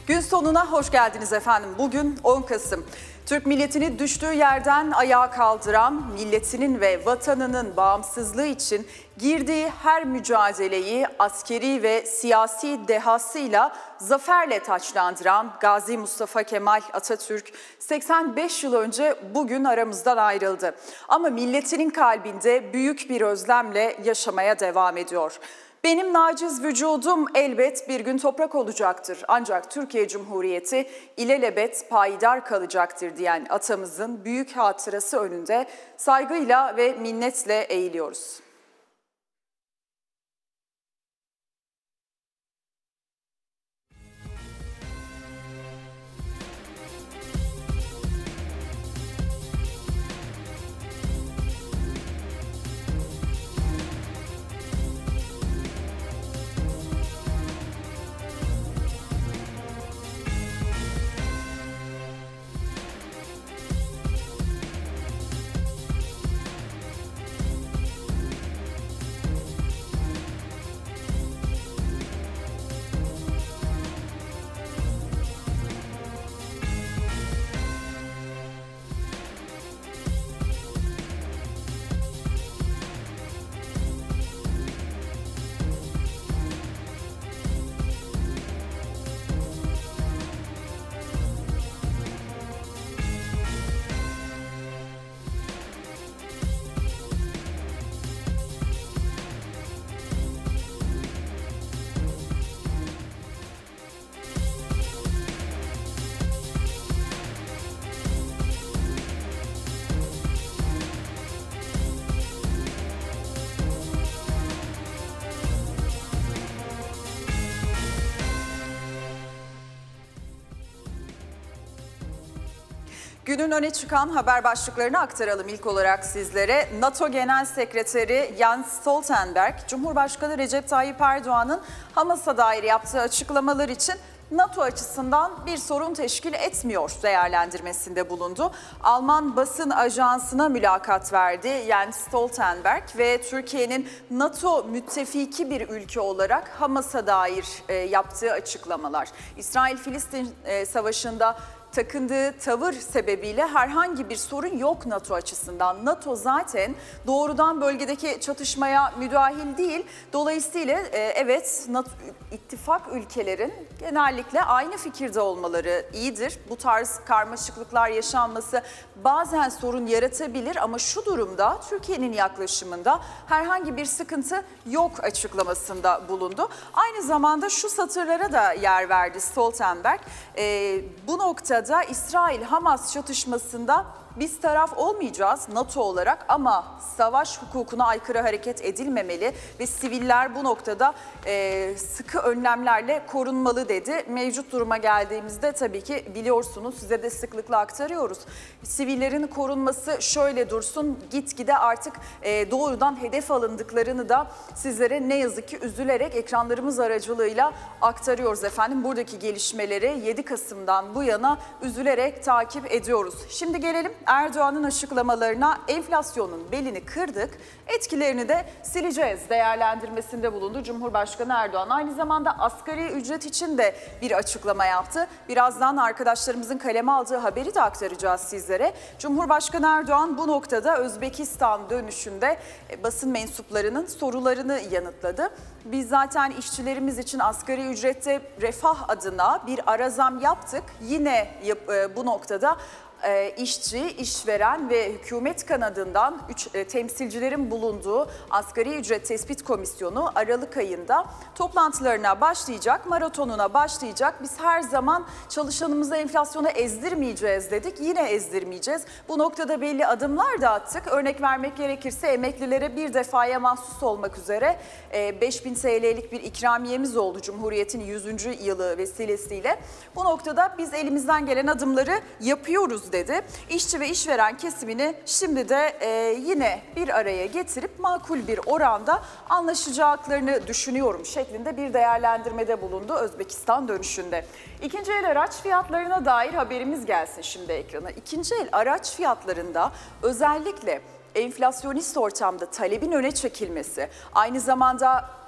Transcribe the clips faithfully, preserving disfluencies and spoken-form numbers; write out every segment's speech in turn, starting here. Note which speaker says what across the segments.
Speaker 1: Gün sonuna hoş geldiniz efendim. Bugün on Kasım. Türk milletini düştüğü yerden ayağa kaldıran, milletinin ve vatanının bağımsızlığı için girdiği her mücadeleyi askeri ve siyasi dehasıyla zaferle taçlandıran Gazi Mustafa Kemal Atatürk seksen beş yıl önce bugün aramızdan ayrıldı. Ama milletinin kalbinde büyük bir özlemle yaşamaya devam ediyor. Benim naciz vücudum elbet bir gün toprak olacaktır. Ancak Türkiye Cumhuriyeti ilelebet payidar kalacaktır diyen atamızın büyük hatırası önünde saygıyla ve minnetle eğiliyoruz. Günün öne çıkan haber başlıklarını aktaralım ilk olarak sizlere. NATO Genel Sekreteri Jens Stoltenberg, Cumhurbaşkanı Recep Tayyip Erdoğan'ın Hamas'a dair yaptığı açıklamalar için NATO açısından bir sorun teşkil etmiyor değerlendirmesinde bulundu. Alman basın ajansına mülakat verdi Jens Stoltenberg ve Türkiye'nin NATO müttefiki bir ülke olarak Hamas'a dair e, yaptığı açıklamalar. İsrail-Filistin e, savaşında takındığı tavır sebebiyle herhangi bir sorun yok NATO açısından. NATO zaten doğrudan bölgedeki çatışmaya müdahil değil. Dolayısıyla evet NATO, ittifak ülkelerin genellikle aynı fikirde olmaları iyidir. Bu tarz karmaşıklıklar yaşanması bazen sorun yaratabilir ama şu durumda Türkiye'nin yaklaşımında herhangi bir sıkıntı yok açıklamasında bulundu. Aynı zamanda şu satırlara da yer verdi Stoltenberg. E, bu noktada da İsrail-Hamas çatışmasında biz taraf olmayacağız NATO olarak ama savaş hukukuna aykırı hareket edilmemeli ve siviller bu noktada e, sıkı önlemlerle korunmalı dedi. Mevcut duruma geldiğimizde tabii ki biliyorsunuz, size de sıklıkla aktarıyoruz. Sivillerin korunması şöyle dursun, gitgide artık e, doğrudan hedef alındıklarını da sizlere ne yazık ki üzülerek ekranlarımız aracılığıyla aktarıyoruz efendim. Buradaki gelişmeleri yedi Kasım'dan bu yana üzülerek takip ediyoruz. Şimdi gelelim Erdoğan'ın açıklamalarına. Enflasyonun belini kırdık, etkilerini de sileceğiz değerlendirmesinde bulundu Cumhurbaşkanı Erdoğan. Aynı zamanda asgari ücret için de bir açıklama yaptı. Birazdan arkadaşlarımızın kaleme aldığı haberi de aktaracağız sizlere. Cumhurbaşkanı Erdoğan bu noktada Özbekistan dönüşünde basın mensuplarının sorularını yanıtladı. Biz zaten işçilerimiz için asgari ücrette refah adına bir ara zam yaptık. Yine bu noktada E, işçi, işveren ve hükümet kanadından üç, e, temsilcilerin bulunduğu Asgari Ücret Tespit Komisyonu Aralık ayında toplantılarına başlayacak, maratonuna başlayacak. Biz her zaman çalışanımızı enflasyona ezdirmeyeceğiz dedik, yine ezdirmeyeceğiz. Bu noktada belli adımlar da attık. Örnek vermek gerekirse emeklilere bir defaya mahsus olmak üzere e, beş bin T L'lik bir ikramiyemiz oldu Cumhuriyet'in yüzüncü yılı vesilesiyle. Bu noktada biz elimizden gelen adımları yapıyoruz dedi. İşçi ve işveren kesimini şimdi de e, yine bir araya getirip makul bir oranda anlaşacaklarını düşünüyorum şeklinde bir değerlendirmede bulundu Özbekistan dönüşünde. İkinci el araç fiyatlarına dair haberimiz gelsin şimdi ekrana. İkinci el araç fiyatlarında özellikle enflasyonist ortamda talebin öne çekilmesi, aynı zamanda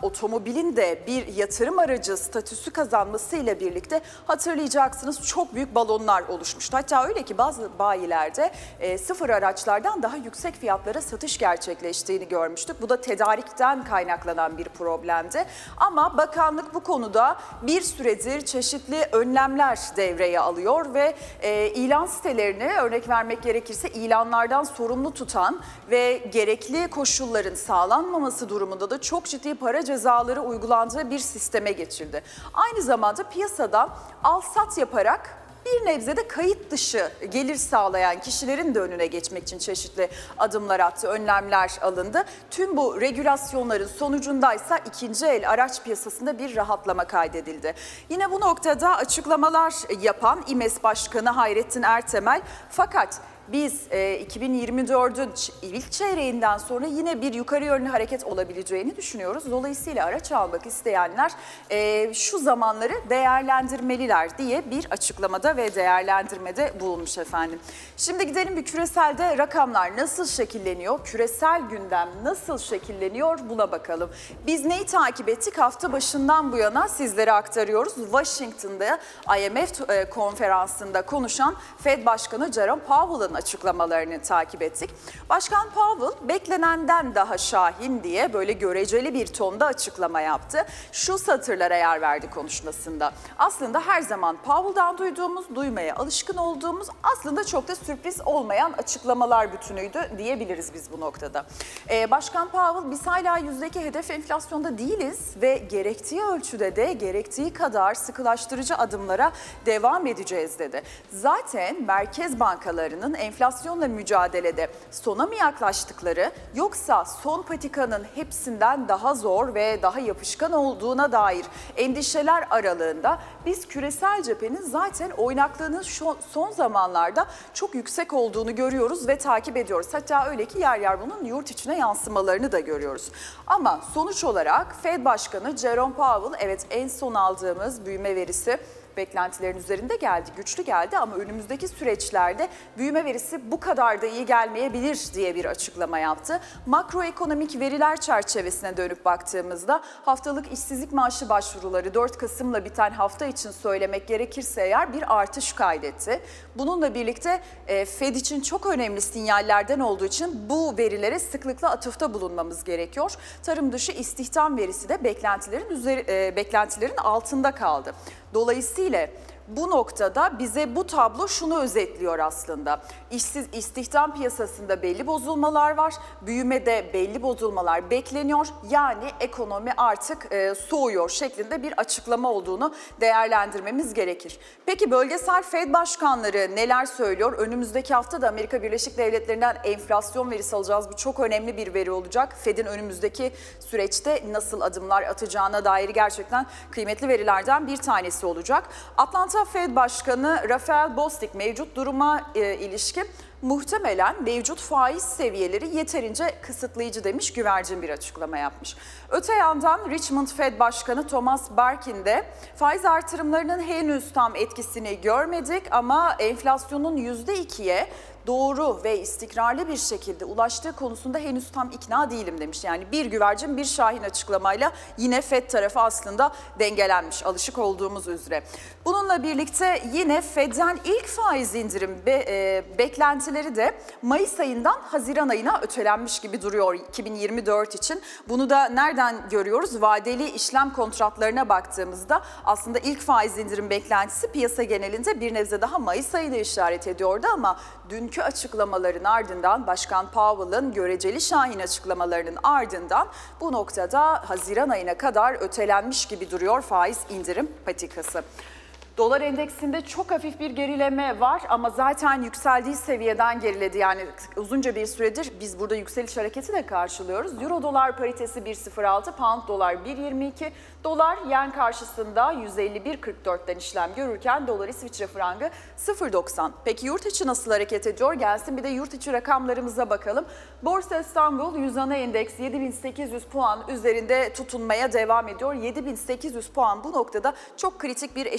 Speaker 1: otomobilin de bir yatırım aracı statüsü kazanmasıyla birlikte hatırlayacaksınız çok büyük balonlar oluşmuştu. Hatta öyle ki bazı bayilerde e, sıfır araçlardan daha yüksek fiyatlara satış gerçekleştiğini görmüştük. Bu da tedarikten kaynaklanan bir problemdi. Ama bakanlık bu konuda bir süredir çeşitli önlemler devreye alıyor ve e, ilan sitelerini örnek vermek gerekirse ilanlardan sorumlu tutan ve gerekli koşulların sağlanmaması durumunda da çok ciddi para cezaları uygulandığı bir sisteme geçildi. Aynı zamanda piyasada al-sat yaparak bir nebze de kayıt dışı gelir sağlayan kişilerin de önüne geçmek için çeşitli adımlar attı, önlemler alındı. Tüm bu regülasyonların sonucundaysa ikinci el araç piyasasında bir rahatlama kaydedildi. Yine bu noktada açıklamalar yapan İMES Başkanı Hayrettin Ertemel, fakat biz e, iki bin yirmi dördün ilk çeyreğinden sonra yine bir yukarı yönlü hareket olabileceğini düşünüyoruz. Dolayısıyla araç almak isteyenler e, şu zamanları değerlendirmeliler diye bir açıklamada ve değerlendirmede bulunmuş efendim. Şimdi gidelim bir küreselde rakamlar nasıl şekilleniyor, küresel gündem nasıl şekilleniyor buna bakalım. Biz neyi takip ettik? Hafta başından bu yana sizlere aktarıyoruz. Washington'da I M F konferansında konuşan Fed Başkanı Jerome Powell'ın açıklamalarını takip ettik. Başkan Powell beklenenden daha şahin diye böyle göreceli bir tonda açıklama yaptı. Şu satırlara yer verdi konuşmasında. Aslında her zaman Powell'dan duyduğumuz, duymaya alışkın olduğumuz, aslında çok da sürpriz olmayan açıklamalar bütünüydü diyebiliriz biz bu noktada. Ee, Başkan Powell, biz hala yüzdeki hedef enflasyonda değiliz ve gerektiği ölçüde de gerektiği kadar sıkılaştırıcı adımlara devam edeceğiz dedi. Zaten merkez bankalarının enflasyonla mücadelede sona mı yaklaştıkları, yoksa son patikanın hepsinden daha zor ve daha yapışkan olduğuna dair endişeler aralığında biz küresel cephenin zaten oynaklığının şu, son zamanlarda çok yüksek olduğunu görüyoruz ve takip ediyoruz. Hatta öyle ki yer yer bunun yurt içine yansımalarını da görüyoruz. Ama sonuç olarak Fed Başkanı Jerome Powell, evet, en son aldığımız büyüme verisi beklentilerin üzerinde geldi, güçlü geldi ama önümüzdeki süreçlerde büyüme verisi bu kadar da iyi gelmeyebilir diye bir açıklama yaptı. Makroekonomik veriler çerçevesine dönüp baktığımızda haftalık işsizlik maaşı başvuruları dört Kasım'la biten hafta için söylemek gerekirse eğer bir artış kaydetti. Bununla birlikte Fed için çok önemli sinyallerden olduğu için bu verilere sıklıkla atıfta bulunmamız gerekiyor. Tarım dışı istihdam verisi de beklentilerin üzeri, beklentilerin altında kaldı. Dolayısıyla bu noktada bize bu tablo şunu özetliyor aslında. İşsiz istihdam piyasasında belli bozulmalar var, büyümede belli bozulmalar bekleniyor. Yani ekonomi artık e, soğuyor şeklinde bir açıklama olduğunu değerlendirmemiz gerekir. Peki bölgesel Fed başkanları neler söylüyor? Önümüzdeki hafta da Amerika Birleşik Devletleri'nden enflasyon verisi alacağız. Bu çok önemli bir veri olacak. Fed'in önümüzdeki süreçte nasıl adımlar atacağına dair gerçekten kıymetli verilerden bir tanesi olacak. Atlanta Fed Başkanı Rafael Bostic mevcut duruma e, ilişkin muhtemelen mevcut faiz seviyeleri yeterince kısıtlayıcı demiş, güvercin bir açıklama yapmış. Öte yandan Richmond Fed Başkanı Thomas Barkin de faiz artırımlarının henüz tam etkisini görmedik ama enflasyonun yüzde ikiye doğru ve istikrarlı bir şekilde ulaştığı konusunda henüz tam ikna değilim demiş. Yani bir güvercin bir şahin açıklamayla yine Fed tarafı aslında dengelenmiş, alışık olduğumuz üzere. Bununla birlikte yine Fed'den ilk faiz indirim be, e, beklentileri de Mayıs ayından Haziran ayına ötelenmiş gibi duruyor iki bin yirmi dört için. Bunu da nereden görüyoruz? Vadeli işlem kontratlarına baktığımızda aslında ilk faiz indirim beklentisi piyasa genelinde bir nebze daha Mayıs ayını işaret ediyordu ama dünkü açıklamaların ardından, Başkan Powell'ın göreceli şahin açıklamalarının ardından bu noktada Haziran ayına kadar ötelenmiş gibi duruyor faiz indirim patikası. Dolar endeksinde çok hafif bir gerileme var ama zaten yükseldiği seviyeden geriledi. Yani uzunca bir süredir biz burada yükseliş hareketi de karşılıyoruz. Euro dolar paritesi bir nokta sıfır altı, pound dolar bir nokta yirmi iki, dolar yen karşısında yüz elli bir virgül kırk dörtten işlem görürken dolar İsviçre frangı sıfır virgül doksan. Peki yurt içi nasıl hareket ediyor? Gelsin bir de yurt içi rakamlarımıza bakalım. Borsa İstanbul yüz ana endeks yedi bin sekiz yüz puan üzerinde tutunmaya devam ediyor. yedi bin sekiz yüz puan bu noktada çok kritik bir eşik olarak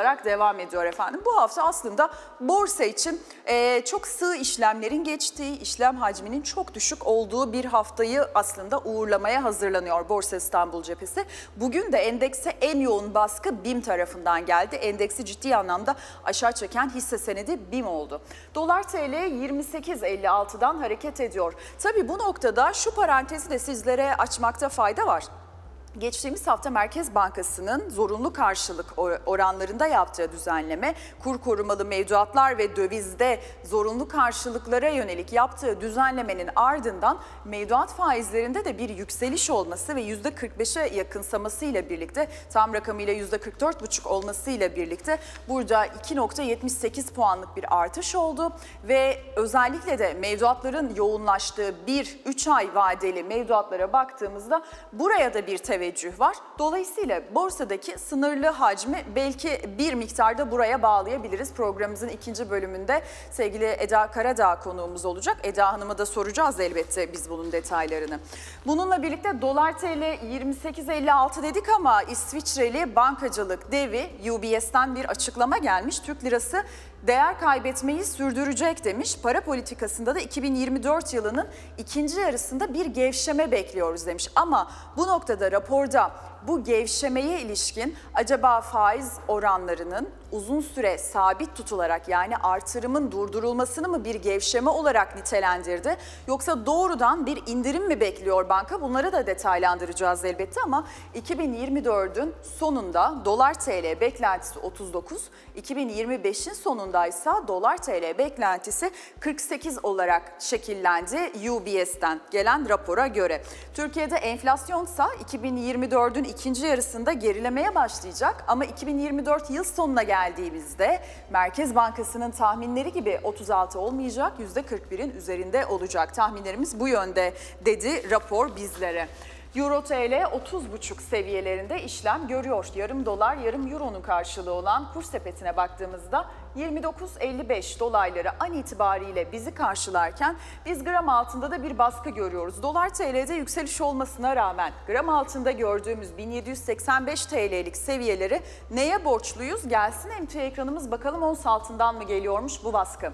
Speaker 1: olarak devam ediyor efendim. Bu hafta aslında borsa için e, çok sığ işlemlerin geçtiği, işlem hacminin çok düşük olduğu bir haftayı aslında uğurlamaya hazırlanıyor Borsa İstanbul cephesi. Bugün de endekse en yoğun baskı BİM tarafından geldi. Endeksi ciddi anlamda aşağı çeken hisse senedi BİM oldu. Dolar T L yirmi sekiz elli altıdan hareket ediyor. Tabii bu noktada şu parantezi de sizlere açmakta fayda var. Geçtiğimiz hafta Merkez Bankası'nın zorunlu karşılık oranlarında yaptığı düzenleme, kur korumalı mevduatlar ve dövizde zorunlu karşılıklara yönelik yaptığı düzenlemenin ardından mevduat faizlerinde de bir yükseliş olması ve yüzde kırk beşe yakınsaması ile birlikte, tam rakamıyla yüzde kırk dört buçuk olması ile birlikte burada iki nokta yetmiş sekiz puanlık bir artış oldu ve özellikle de mevduatların yoğunlaştığı bir üç ay vadeli mevduatlara baktığımızda buraya da bir teveccüh var. Dolayısıyla borsadaki sınırlı hacmi belki bir miktarda buraya bağlayabiliriz. Programımızın ikinci bölümünde sevgili Eda Karadağ konuğumuz olacak. Eda Hanım'a da soracağız elbette biz bunun detaylarını. Bununla birlikte dolar T L yirmi sekiz elli altı dedik ama İsviçreli bankacılık devi U B S'ten bir açıklama gelmiş. Türk lirası değer kaybetmeyi sürdürecek demiş. Para politikasında da iki bin yirmi dört yılının ikinci yarısında bir gevşeme bekliyoruz demiş. Ama bu noktada raporda bu gevşemeye ilişkin acaba faiz oranlarının uzun süre sabit tutularak, yani artırımın durdurulmasını mı bir gevşeme olarak nitelendirdi? Yoksa doğrudan bir indirim mi bekliyor banka? Bunları da detaylandıracağız elbette ama iki bin yirmi dördün sonunda dolar T L beklentisi otuz dokuz, iki bin yirmi beşin sonundaysa dolar T L beklentisi kırk sekiz olarak şekillendi U B S'ten gelen rapora göre. Türkiye'de enflasyonsa iki bin yirmi dördün ikinci yarısında gerilemeye başlayacak ama iki bin yirmi dört yıl sonuna geldiğimizde Merkez Bankası'nın tahminleri gibi otuz altı olmayacak, yüzde kırk birin üzerinde olacak. Tahminlerimiz bu yönde dedi rapor bizlere. Euro T L otuz buçuk seviyelerinde işlem görüyor. Yarım dolar yarım euronun karşılığı olan kur sepetine baktığımızda yirmi dokuz elli beş dolayları an itibariyle bizi karşılarken biz gram altında da bir baskı görüyoruz. Dolar T L'de yükseliş olmasına rağmen gram altında gördüğümüz bin yedi yüz seksen beş T L'lik seviyeleri neye borçluyuz? Gelsin M T ekranımız, bakalım ons altından mı geliyormuş bu baskı?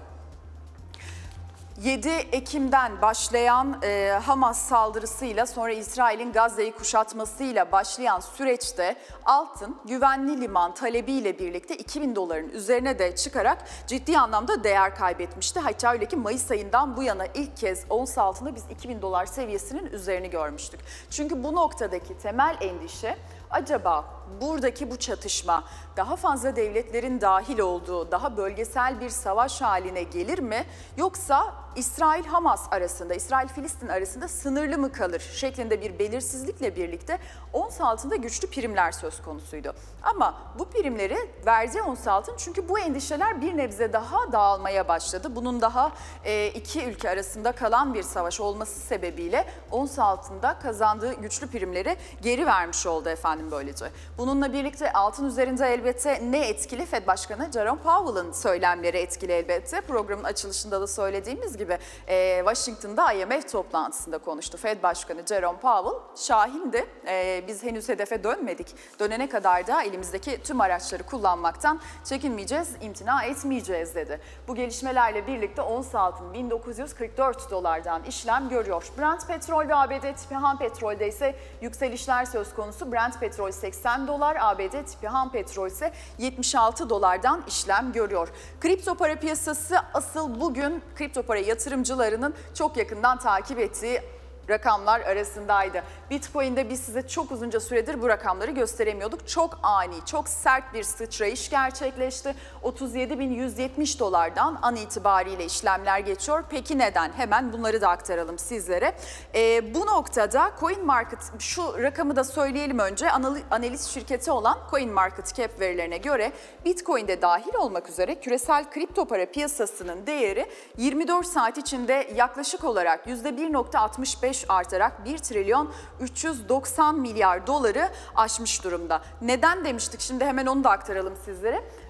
Speaker 1: yedi Ekim'den başlayan e, Hamas saldırısıyla sonra İsrail'in Gazze'yi kuşatmasıyla başlayan süreçte altın güvenli liman talebiyle birlikte iki bin doların üzerine de çıkarak ciddi anlamda değer kaybetmişti. Hatta öyle ki Mayıs ayından bu yana ilk kez ons altında biz iki bin dolar seviyesinin üzerini görmüştük. Çünkü bu noktadaki temel endişe, acaba buradaki bu çatışma daha fazla devletlerin dahil olduğu, daha bölgesel bir savaş haline gelir mi? Yoksa İsrail-Hamas arasında, İsrail-Filistin arasında sınırlı mı kalır şeklinde bir belirsizlikle birlikte ons altında güçlü primler söz konusuydu. Ama bu primleri verdi ons altın çünkü bu endişeler bir nebze daha dağılmaya başladı. Bunun daha e, iki ülke arasında kalan bir savaş olması sebebiyle ons altında kazandığı güçlü primleri geri vermiş oldu efendim böylece. Bununla birlikte altın üzerinde elbette ne etkili? Fed Başkanı Jerome Powell'ın söylemleri etkili elbette. Programın açılışında da söylediğimiz gibi e, Washington'da I M F toplantısında konuştu. Fed Başkanı Jerome Powell şahindi. E, biz henüz hedefe dönmedik. Dönene kadar da elimizdeki tüm araçları kullanmaktan çekinmeyeceğiz, imtina etmeyeceğiz dedi. Bu gelişmelerle birlikte ons altın bin dokuz yüz kırk dört dolardan işlem görüyor. Brent petrol ve A B D tipi ham petrolde ise yükselişler söz konusu. Brent petrol seksen dolar, A B D tipi ham petrol ise yetmiş altı dolardan işlem görüyor. Kripto para piyasası asıl bugün kripto para yatırımcılarının çok yakından takip ettiği rakamlar arasındaydı. Bitcoin'de biz size çok uzunca süredir bu rakamları gösteremiyorduk. Çok ani, çok sert bir sıçrayış gerçekleşti. otuz yedi bin yüz yetmiş dolardan an itibariyle işlemler geçiyor. Peki neden? Hemen bunları da aktaralım sizlere. Ee, bu noktada CoinMarket, şu rakamı da söyleyelim önce. Analiz şirketi olan CoinMarketCap verilerine göre Bitcoin'de dahil olmak üzere küresel kripto para piyasasının değeri yirmi dört saat içinde yaklaşık olarak yüzde bir nokta altmış beş artarak bir trilyon üç yüz doksan milyar doları aşmış durumda. Neden demiştik? Şimdi hemen onu da aktaralım sizlere.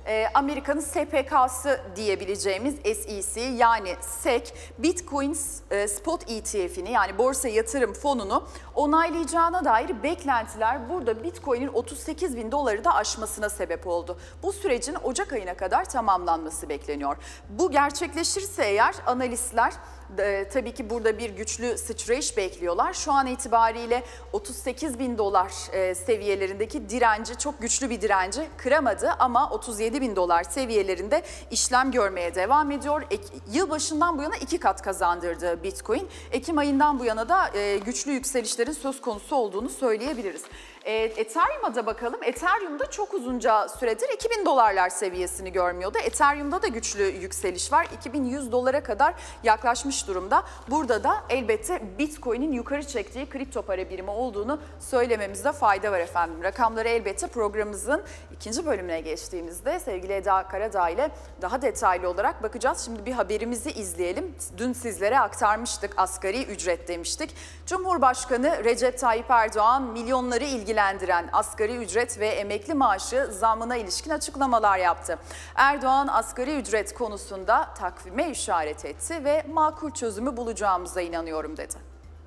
Speaker 1: e, Amerika'nın S P K'sı diyebileceğimiz S E C yani S E C, Bitcoin e, Spot E T F'ini yani borsa yatırım fonunu onaylayacağına dair beklentiler burada Bitcoin'in otuz sekiz bin doları da aşmasına sebep oldu. Bu sürecin Ocak ayına kadar tamamlanması bekleniyor. Bu gerçekleşirse eğer analistler e, tabii ki burada bir güçlü sıçrayış bekliyorlar. Şu an itibariyle otuz sekiz bin dolar e, seviyelerindeki direnci, çok güçlü bir direnci kıramadı ama otuz yedi bin dolar seviyelerinde işlem görmeye devam ediyor. E, yılbaşından bu yana iki kat kazandırdı Bitcoin. Ekim ayından bu yana da e, güçlü yükselişlerin söz konusu olduğunu söyleyebiliriz. E, Ethereum'a da bakalım. Ethereum'da çok uzunca süredir iki bin dolarlar seviyesini görmüyordu. Ethereum'da da güçlü yükseliş var. iki bin yüz dolara kadar yaklaşmış durumda. Burada da elbette Bitcoin'in yukarı çektiği kripto para birimi olduğunu söylememizde fayda var efendim. Rakamları elbette programımızın ikinci bölümüne geçtiğimizde sevgili Eda Karadağ ile daha detaylı olarak bakacağız. Şimdi bir haberimizi izleyelim. Dün sizlere aktarmıştık, asgari ücret demiştik. Cumhurbaşkanı Recep Tayyip Erdoğan milyonları ilgilendiren asgari ücret ve emekli maaşı zammına ilişkin açıklamalar yaptı. Erdoğan asgari ücret konusunda takvime işaret etti ve makul çözümü bulacağımıza inanıyorum dedi.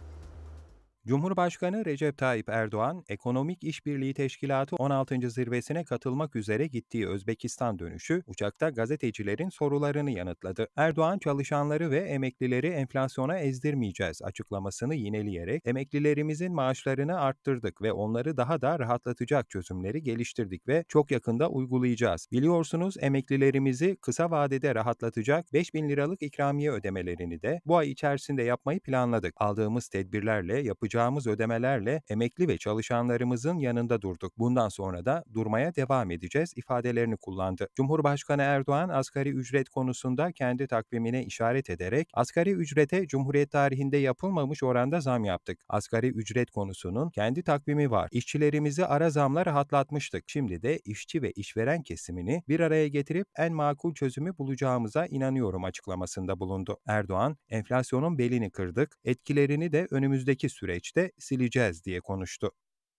Speaker 2: Cumhurbaşkanı Recep Tayyip Erdoğan, Ekonomik İşbirliği Teşkilatı on altıncı zirvesine katılmak üzere gittiği Özbekistan dönüşü, uçakta gazetecilerin sorularını yanıtladı. Erdoğan, çalışanları ve emeklileri enflasyona ezdirmeyeceğiz açıklamasını yineleyerek, emeklilerimizin maaşlarını arttırdık ve onları daha da rahatlatacak çözümleri geliştirdik ve çok yakında uygulayacağız. Biliyorsunuz emeklilerimizi kısa vadede rahatlatacak beş bin liralık ikramiye ödemelerini de bu ay içerisinde yapmayı planladık. Aldığımız tedbirlerle yapacağız. Yapacağımız ödemelerle emekli ve çalışanlarımızın yanında durduk. Bundan sonra da durmaya devam edeceğiz ifadelerini kullandı. Cumhurbaşkanı Erdoğan asgari ücret konusunda kendi takvimine işaret ederek asgari ücrete Cumhuriyet tarihinde yapılmamış oranda zam yaptık. Asgari ücret konusunun kendi takvimi var. İşçilerimizi ara zamla rahatlatmıştık. Şimdi de işçi ve işveren kesimini bir araya getirip en makul çözümü bulacağımıza inanıyorum açıklamasında bulundu. Erdoğan, enflasyonun belini kırdık, etkilerini de önümüzdeki süreç de sileceğiz diye konuştu.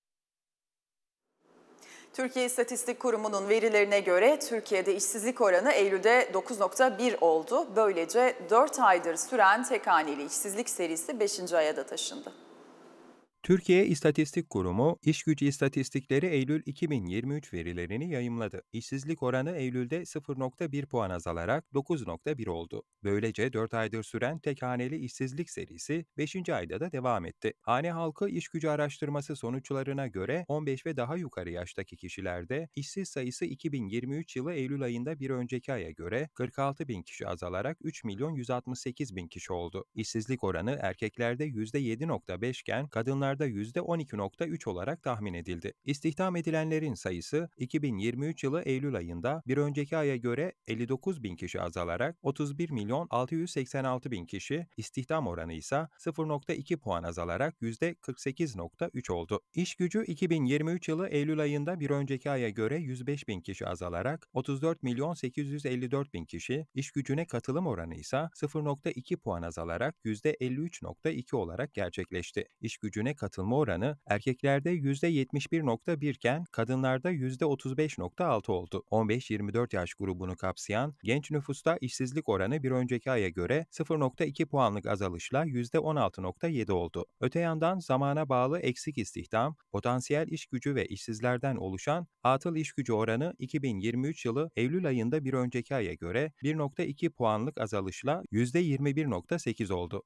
Speaker 1: Türkiye İstatistik Kurumu'nun verilerine göre Türkiye'de işsizlik oranı Eylül'de dokuz nokta bir oldu. Böylece dört aydır süren tek haneli işsizlik serisi beşinci aya da taşındı.
Speaker 2: Türkiye İstatistik Kurumu, iş gücü istatistikleri Eylül iki bin yirmi üç verilerini yayımladı. İşsizlik oranı Eylül'de sıfır nokta bir puan azalarak dokuz nokta bir oldu. Böylece dört aydır süren tek haneli işsizlik serisi beşinci ayda da devam etti. Hane halkı iş gücü araştırması sonuçlarına göre on beş ve daha yukarı yaştaki kişilerde işsiz sayısı iki bin yirmi üç yılı Eylül ayında bir önceki aya göre kırk altı bin kişi azalarak üç milyon yüz altmış sekiz bin kişi oldu. İşsizlik oranı erkeklerde yüzde yedi nokta beş iken kadınlarda yüzde on iki nokta üç olarak tahmin edildi. İstihdam edilenlerin sayısı iki bin yirmi üç yılı Eylül ayında bir önceki aya göre elli dokuz bin kişi azalarak otuz bir milyon altı yüz seksen altı bin kişi, istihdam oranı ise sıfır nokta iki puan azalarak yüzde kırk sekiz nokta üç oldu. İş gücü iki bin yirmi üç yılı Eylül ayında bir önceki aya göre yüz beş bin kişi azalarak otuz dört milyon sekiz yüz elli dört bin kişi, iş gücüne katılım oranı ise sıfır nokta iki puan azalarak yüzde elli üç nokta iki olarak gerçekleşti. İş gücüne katılma oranı erkeklerde yüzde yetmiş bir nokta bir iken kadınlarda yüzde otuz beş nokta altı oldu. on beş yirmi dört yaş grubunu kapsayan genç nüfusta işsizlik oranı bir önceki aya göre sıfır nokta iki puanlık azalışla yüzde on altı nokta yedi oldu. Öte yandan zamana bağlı eksik istihdam, potansiyel iş gücü ve işsizlerden oluşan atıl iş gücü oranı iki bin yirmi üç yılı Eylül ayında bir önceki aya göre bir nokta iki puanlık azalışla yüzde yirmi bir nokta sekiz oldu.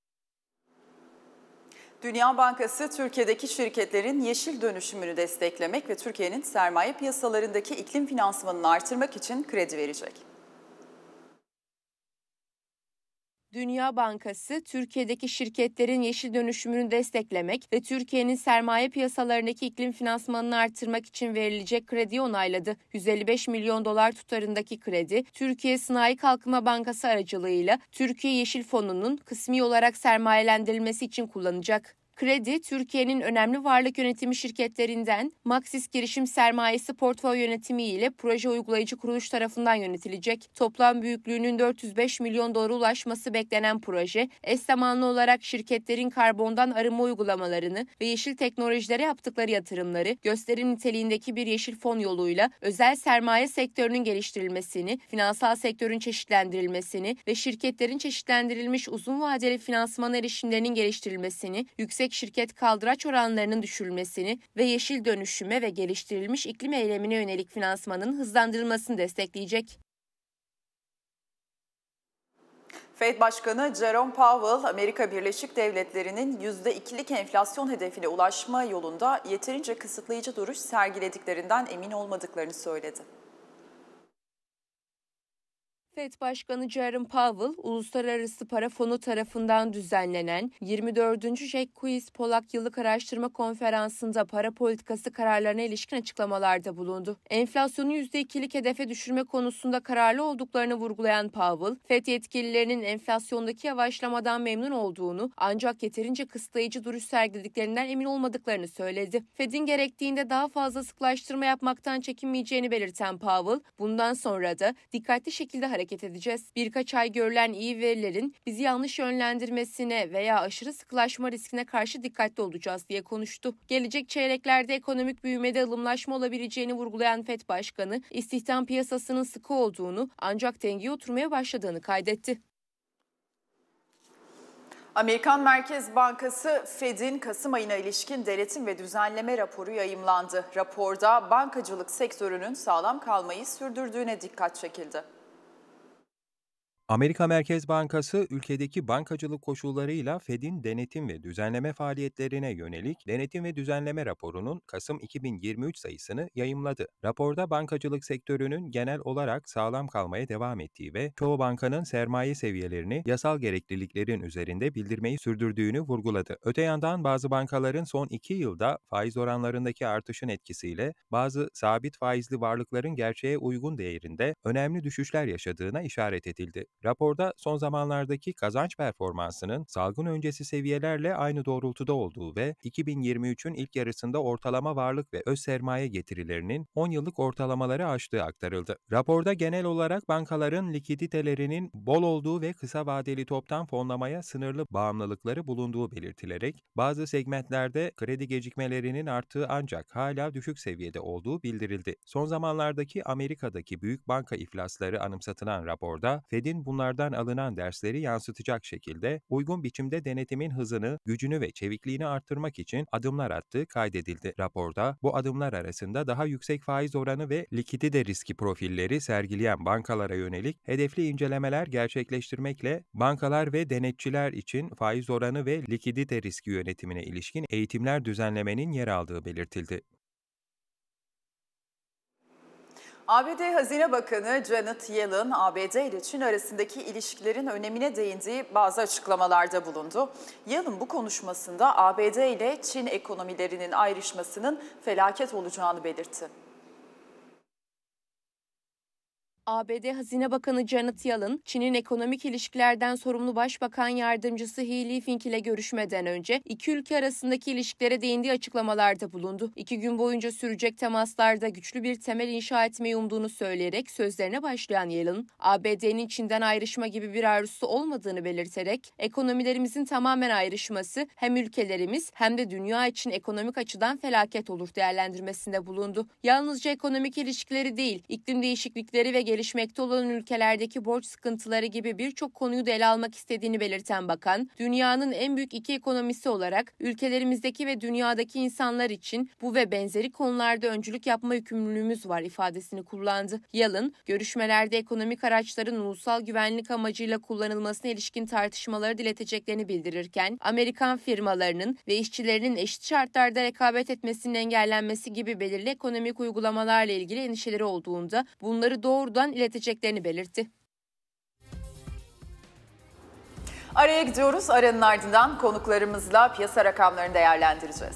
Speaker 1: Dünya Bankası, Türkiye'deki şirketlerin yeşil dönüşümünü desteklemek ve Türkiye'nin sermaye piyasalarındaki iklim finansmanını artırmak için kredi verecek.
Speaker 3: Dünya Bankası, Türkiye'deki şirketlerin yeşil dönüşümünü desteklemek ve Türkiye'nin sermaye piyasalarındaki iklim finansmanını artırmak için verilecek krediyi onayladı. yüz elli beş milyon dolar tutarındaki kredi, Türkiye Sanayi Kalkınma Bankası aracılığıyla Türkiye Yeşil Fonu'nun kısmi olarak sermayelendirilmesi için kullanacak. Kredi, Türkiye'nin önemli varlık yönetimi şirketlerinden Maxis Girişim Sermayesi Portföy Yönetimi ile proje uygulayıcı kuruluş tarafından yönetilecek. Toplam büyüklüğünün dört yüz beş milyon dolara ulaşması beklenen proje, eş zamanlı olarak şirketlerin karbondan arınma uygulamalarını ve yeşil teknolojilere yaptıkları yatırımları, gösterim niteliğindeki bir yeşil fon yoluyla özel sermaye sektörünün geliştirilmesini, finansal sektörün çeşitlendirilmesini ve şirketlerin çeşitlendirilmiş uzun vadeli finansman erişimlerinin geliştirilmesini, yüksek şirket kaldıraç oranlarının düşürülmesini ve yeşil dönüşüme ve geliştirilmiş iklim eylemine yönelik finansmanın hızlandırılmasını destekleyecek.
Speaker 1: Fed Başkanı Jerome Powell, Amerika Birleşik Devletleri'nin yüzde ikilik enflasyon hedefine ulaşma yolunda yeterince kısıtlayıcı duruş sergilediklerinden emin olmadıklarını söyledi.
Speaker 3: Fed Başkanı Jerome Powell, Uluslararası Para Fonu tarafından düzenlenen yirmi dördüncü Jack Quiz Polak Yıllık Araştırma Konferansı'nda para politikası kararlarına ilişkin açıklamalarda bulundu. Enflasyonu yüzde ikilik hedefe düşürme konusunda kararlı olduklarını vurgulayan Powell, Fed yetkililerinin enflasyondaki yavaşlamadan memnun olduğunu ancak yeterince kısıtlayıcı duruş sergilediklerinden emin olmadıklarını söyledi. Fed'in gerektiğinde daha fazla sıklaştırma yapmaktan çekinmeyeceğini belirten Powell, bundan sonra da dikkatli şekilde hareket hareket edeceğiz. Birkaç ay görülen iyi verilerin bizi yanlış yönlendirmesine veya aşırı sıkılaşma riskine karşı dikkatli olacağız diye konuştu. Gelecek çeyreklerde ekonomik büyümede ılımlaşma olabileceğini vurgulayan Fed Başkanı, istihdam piyasasının sıkı olduğunu ancak dengeye oturmaya başladığını kaydetti.
Speaker 1: Amerikan Merkez Bankası Fed'in Kasım ayına ilişkin denetim ve düzenleme raporu yayımlandı. Raporda bankacılık sektörünün sağlam kalmayı sürdürdüğüne dikkat çekildi.
Speaker 2: Amerika Merkez Bankası, ülkedeki bankacılık koşullarıyla Fed'in denetim ve düzenleme faaliyetlerine yönelik denetim ve düzenleme raporunun Kasım iki bin yirmi üç sayısını yayımladı. Raporda bankacılık sektörünün genel olarak sağlam kalmaya devam ettiği ve çoğu bankanın sermaye seviyelerini yasal gerekliliklerin üzerinde bildirmeyi sürdürdüğünü vurguladı. Öte yandan bazı bankaların son iki yılda faiz oranlarındaki artışın etkisiyle bazı sabit faizli varlıkların gerçeğe uygun değerinde önemli düşüşler yaşadığına işaret edildi. Raporda son zamanlardaki kazanç performansının salgın öncesi seviyelerle aynı doğrultuda olduğu ve iki bin yirmi üçün ilk yarısında ortalama varlık ve öz sermaye getirilerinin on yıllık ortalamaları aştığı aktarıldı. Raporda genel olarak bankaların likiditelerinin bol olduğu ve kısa vadeli toptan fonlamaya sınırlı bağımlılıkları bulunduğu belirtilerek bazı segmentlerde kredi gecikmelerinin arttığı ancak hala düşük seviyede olduğu bildirildi. Son zamanlardaki Amerika'daki büyük banka iflasları anımsatılan raporda Fed'in bunlardan alınan dersleri yansıtacak şekilde uygun biçimde denetimin hızını, gücünü ve çevikliğini arttırmak için adımlar attığı kaydedildi. Raporda bu adımlar arasında daha yüksek faiz oranı ve likidite riski profilleri sergileyen bankalara yönelik hedefli incelemeler gerçekleştirmekle bankalar ve denetçiler için faiz oranı ve likidite riski yönetimine ilişkin eğitimler düzenlemenin yer aldığı belirtildi.
Speaker 1: A B D Hazine Bakanı Janet Yellen, A B D ile Çin arasındaki ilişkilerin önemine değindiği bazı açıklamalarda bulundu. Yellen bu konuşmasında A B D ile Çin ekonomilerinin ayrışmasının felaket olacağını belirtti.
Speaker 3: A B D Hazine Bakanı Janet Yellen, Çin'in ekonomik ilişkilerden sorumlu Başbakan Yardımcısı He Lifeng ile görüşmeden önce iki ülke arasındaki ilişkilere değindiği açıklamalarda bulundu. İki gün boyunca sürecek temaslarda güçlü bir temel inşa etmeyi umduğunu söyleyerek sözlerine başlayan Yellen, A B D'nin Çin'den ayrışma gibi bir arzusu olmadığını belirterek, ekonomilerimizin tamamen ayrışması hem ülkelerimiz hem de dünya için ekonomik açıdan felaket olur değerlendirmesinde bulundu. Yalnızca ekonomik ilişkileri değil, iklim değişiklikleri ve gelişmekte olan ülkelerdeki borç sıkıntıları gibi birçok konuyu da ele almak istediğini belirten bakan, dünyanın en büyük iki ekonomisi olarak ülkelerimizdeki ve dünyadaki insanlar için bu ve benzeri konularda öncülük yapma yükümlülüğümüz var ifadesini kullandı. Yellen, görüşmelerde ekonomik araçların ulusal güvenlik amacıyla kullanılmasına ilişkin tartışmaları dileteceklerini bildirirken, Amerikan firmalarının ve işçilerinin eşit şartlarda rekabet etmesinin engellenmesi gibi belirli ekonomik uygulamalarla ilgili endişeleri olduğunda bunları doğrudan ileteceklerini belirtti.
Speaker 1: Araya gidiyoruz. Aranın ardından konuklarımızla piyasa rakamlarını değerlendireceğiz.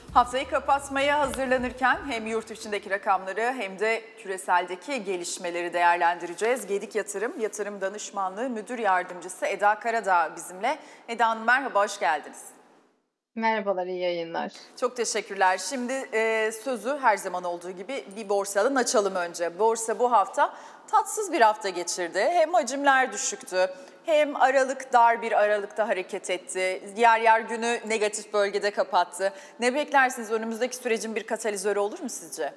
Speaker 1: Haftayı kapatmaya hazırlanırken hem yurt içindeki rakamları hem de küreseldeki gelişmeleri değerlendireceğiz. Gedik Yatırım, Yatırım Danışmanlığı Müdür Yardımcısı Eda Karadağ bizimle. Eda Hanım merhaba, hoş geldiniz.
Speaker 4: Merhabalar, iyi yayınlar.
Speaker 1: Çok teşekkürler. Şimdi e, sözü her zaman olduğu gibi bir borsadan açalım önce. Borsa bu hafta tatsız bir hafta geçirdi. Hem hacimler düşüktü, hem aralık dar bir aralıkta hareket etti. Yer yer günü negatif bölgede kapattı. Ne beklersiniz? Önümüzdeki sürecin bir katalizörü olur mu sizce?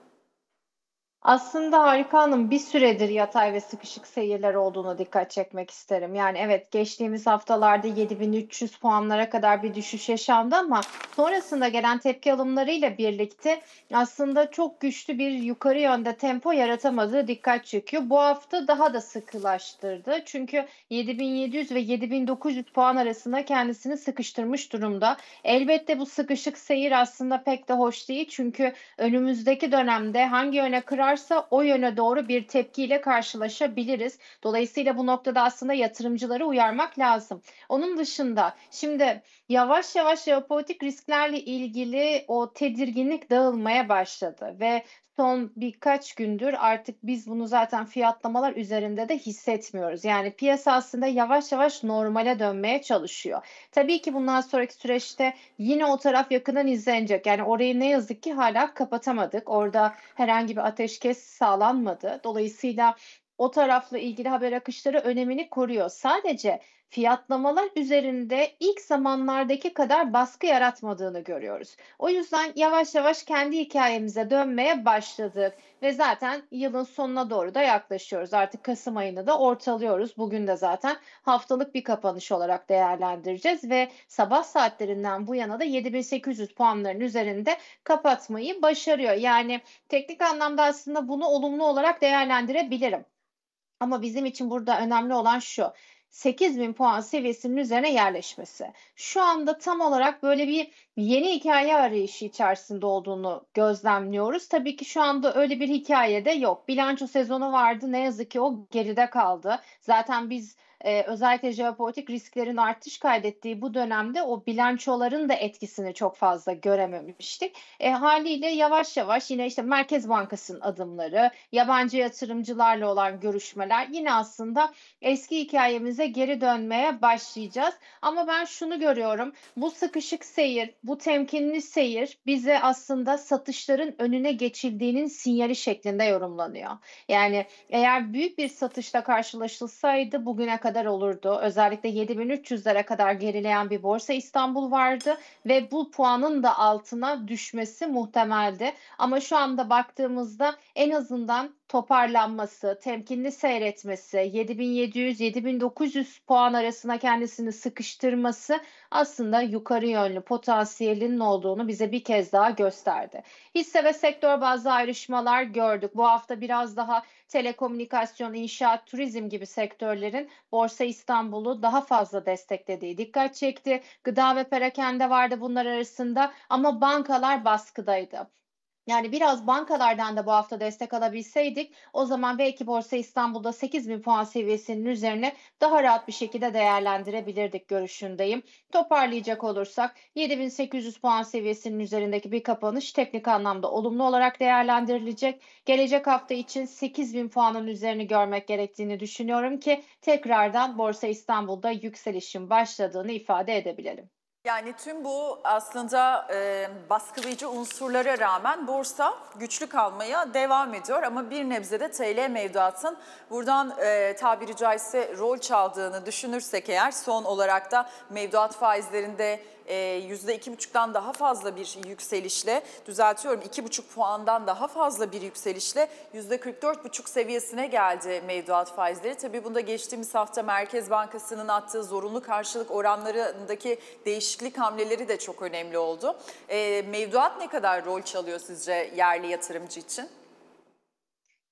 Speaker 4: Aslında Harika Hanım, bir süredir yatay ve sıkışık seyirler olduğuna dikkat çekmek isterim. Yani evet, geçtiğimiz haftalarda yedi bin üç yüz puanlara kadar bir düşüş yaşandı ama sonrasında gelen tepki alımlarıyla birlikte aslında çok güçlü bir yukarı yönde tempo yaratamadığı dikkat çekiyor. Bu hafta daha da sıkılaştırdı. Çünkü yedi bin yedi yüz ve yedi bin dokuz yüz puan arasında kendisini sıkıştırmış durumda. Elbette bu sıkışık seyir aslında pek de hoş değil. Çünkü önümüzdeki dönemde hangi yöne kırar o yöne doğru bir tepkiyle karşılaşabiliriz. Dolayısıyla bu noktada aslında yatırımcıları uyarmak lazım. Onun dışında şimdi yavaş yavaş jeopolitik risklerle ilgili o tedirginlik dağılmaya başladı ve son birkaç gündür artık biz bunu zaten fiyatlamalar üzerinde de hissetmiyoruz. Yani piyasa aslında yavaş yavaş normale dönmeye çalışıyor. Tabii ki bundan sonraki süreçte yine o taraf yakından izlenecek. Yani orayı ne yazık ki hala kapatamadık. Orada herhangi bir ateşkes sağlanmadı. Dolayısıyla o tarafla ilgili haber akışları önemini koruyor. Sadece fiyatlamalar üzerinde ilk zamanlardaki kadar baskı yaratmadığını görüyoruz. O yüzden yavaş yavaş kendi hikayemize dönmeye başladık ve zaten yılın sonuna doğru da yaklaşıyoruz. Artık Kasım ayını da ortalıyoruz. Bugün de zaten haftalık bir kapanış olarak değerlendireceğiz ve sabah saatlerinden bu yana da yedi bin sekiz yüz puanların üzerinde kapatmayı başarıyor. Yani teknik anlamda aslında bunu olumlu olarak değerlendirebilirim. Ama bizim için burada önemli olan şu: sekiz bin puan seviyesinin üzerine yerleşmesi. Şu anda tam olarak böyle bir yeni hikaye arayışı içerisinde olduğunu gözlemliyoruz. Tabii ki şu anda öyle bir hikaye de yok. Bilanço sezonu vardı, ne yazık ki o geride kaldı. Zaten biz e, özellikle jeopolitik risklerin artış kaydettiği bu dönemde o bilançoların da etkisini çok fazla görememiştik. E, haliyle yavaş yavaş yine işte Merkez Bankası'nın adımları, yabancı yatırımcılarla olan görüşmeler, yine aslında eski hikayemize geri dönmeye başlayacağız. Ama ben şunu görüyorum: bu sıkışık seyir, bu temkinli seyir bize aslında satışların önüne geçildiğinin sinyali şeklinde yorumlanıyor. Yani eğer büyük bir satışla karşılaşılsaydı bugüne kadar olurdu. Özellikle yedi bin üç yüzlere kadar gerileyen bir Borsa İstanbul vardı ve bu puanın da altına düşmesi muhtemeldi. Ama şu anda baktığımızda en azından toparlanması, temkinli seyretmesi, yedi bin yedi yüz yedi bin dokuz yüz puan arasına kendisini sıkıştırması aslında yukarı yönlü potansiyelinin olduğunu bize bir kez daha gösterdi. Hisse ve sektör bazlı ayrışmalar gördük. Bu hafta biraz daha telekomünikasyon, inşaat, turizm gibi sektörlerin Borsa İstanbul'u daha fazla desteklediği dikkat çekti. Gıda ve perakende vardı bunlar arasında ama bankalar baskıdaydı. Yani biraz bankalardan da bu hafta destek alabilseydik o zaman belki Borsa İstanbul'da sekiz bin puan seviyesinin üzerine daha rahat bir şekilde değerlendirebilirdik görüşündeyim. Toparlayacak olursak yedi bin sekiz yüz puan seviyesinin üzerindeki bir kapanış teknik anlamda olumlu olarak değerlendirilecek. Gelecek hafta için sekiz bin puanın üzerini görmek gerektiğini düşünüyorum ki tekrardan Borsa İstanbul'da yükselişin başladığını ifade edebilelim.
Speaker 1: Yani tüm bu aslında e, baskılayıcı unsurlara rağmen borsa güçlü kalmaya devam ediyor. Ama bir nebze de T L mevduatın buradan e, tabiri caizse rol çaldığını düşünürsek eğer, son olarak da mevduat faizlerinde e, yüzde iki buçuktan daha fazla bir yükselişle, düzeltiyorum iki buçuk puandan daha fazla bir yükselişle yüzde kırk dört buçuk seviyesine geldi mevduat faizleri. Tabii bunda geçtiğimiz hafta Merkez Bankası'nın attığı zorunlu karşılık oranlarındaki değişiklik hamleleri de çok önemli oldu. E, mevduat ne kadar rol çalıyor sizce yerli yatırımcı için?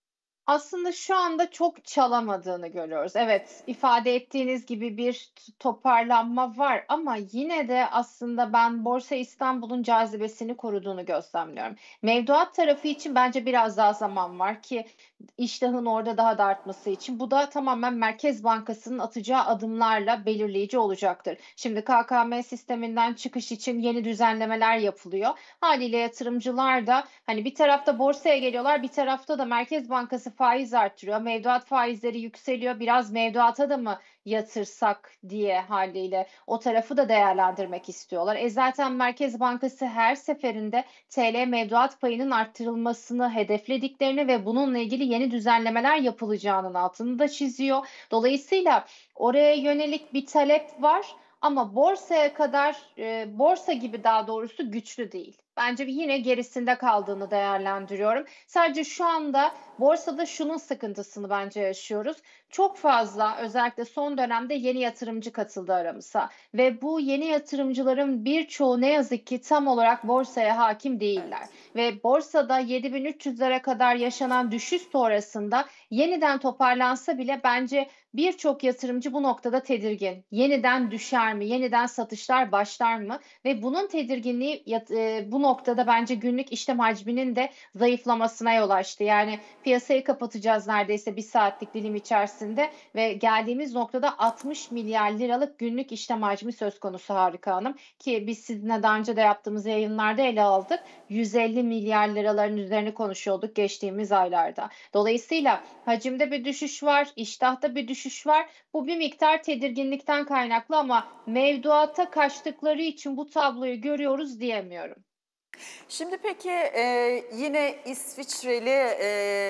Speaker 4: Aslında şu anda çok çalamadığını görüyoruz. Evet, ifade ettiğiniz gibi bir t toparlanma var ama yine de aslında ben Borsa İstanbul'un cazibesini koruduğunu gözlemliyorum. Mevduat tarafı için bence biraz daha zaman var ki iştahın orada daha da artması için. Bu da tamamen Merkez Bankası'nın atacağı adımlarla belirleyici olacaktır. Şimdi K K M sisteminden çıkış için yeni düzenlemeler yapılıyor. Hâliyle yatırımcılar da, hani, bir tarafta borsaya geliyorlar, bir tarafta da Merkez Bankası faiz arttırıyor, mevduat faizleri yükseliyor, biraz mevduata da mı yatırsak diye hâliyle o tarafı da değerlendirmek istiyorlar. E, zaten Merkez Bankası her seferinde T L mevduat payının arttırılmasını hedeflediklerini ve bununla ilgili yeni düzenlemeler yapılacağının altını da çiziyor. Dolayısıyla oraya yönelik bir talep var ama borsaya kadar, eee, borsa gibi daha doğrusu güçlü değil. Bence yine gerisinde kaldığını değerlendiriyorum. Sadece şu anda borsada şunun sıkıntısını bence yaşıyoruz. Çok fazla özellikle son dönemde yeni yatırımcı katıldı aramıza ve bu yeni yatırımcıların birçoğu ne yazık ki tam olarak borsaya hakim değiller
Speaker 1: Evet.
Speaker 4: ve borsada yedi bin üç yüzlere kadar yaşanan düşüş sonrasında yeniden toparlansa bile bence birçok yatırımcı bu noktada tedirgin. Yeniden düşer mi? Yeniden satışlar başlar mı? Ve bunun tedirginliği yat eee, bu noktada bence günlük işlem hacminin de zayıflamasına yol açtı. Yani piyasayı kapatacağız neredeyse bir saatlik dilim içerisinde ve geldiğimiz noktada altmış milyar liralık günlük işlem hacmi söz konusu Harika Hanım. Ki biz sizinle daha önce de yaptığımız yayınlarda ele aldık. yüz elli milyar liraların üzerine konuşuyorduk geçtiğimiz aylarda. Dolayısıyla hacimde bir düşüş var, iştahta bir düşüş var. Bu bir miktar tedirginlikten kaynaklı ama mevduata kaçtıkları için bu tabloyu görüyoruz diyemiyorum.
Speaker 1: Şimdi peki e, yine İsviçreli e,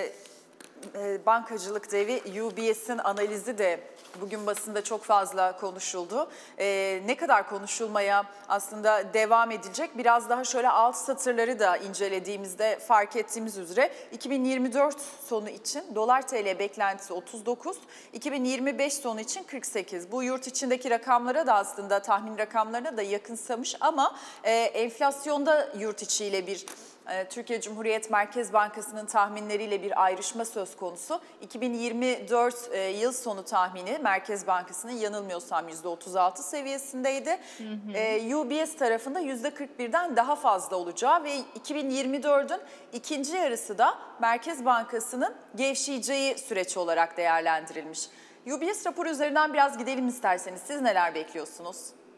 Speaker 1: e, bankacılık devi U B S'in analizi de bugün basında çok fazla konuşuldu. E, ne kadar konuşulmaya aslında devam edilecek? Biraz daha şöyle alt satırları da incelediğimizde fark ettiğimiz üzere iki bin yirmi dört sonu için dolar T L beklentisi otuz dokuz, iki bin yirmi beş sonu için kırk sekiz. Bu yurt içindeki rakamlara da aslında tahmin rakamlarına da yakınsamış ama e, enflasyonda yurt içiyle bir e, Türkiye Cumhuriyet Merkez Bankası'nın tahminleriyle bir ayrışma söz konusu. iki bin yirmi dört e, yıl sonu tahmini Merkez Bankası'nın yanılmıyorsam yüzde otuz altı seviyesindeydi.
Speaker 4: Hı hı.
Speaker 1: E, U B S tarafında yüzde kırk birden daha fazla olacağı ve iki bin yirmi dördün ikinci yarısı da Merkez Bankası'nın gevşeyeceği süreç olarak değerlendirilmiş. U B S raporu üzerinden biraz gidelim isterseniz. Siz neler bekliyorsunuz?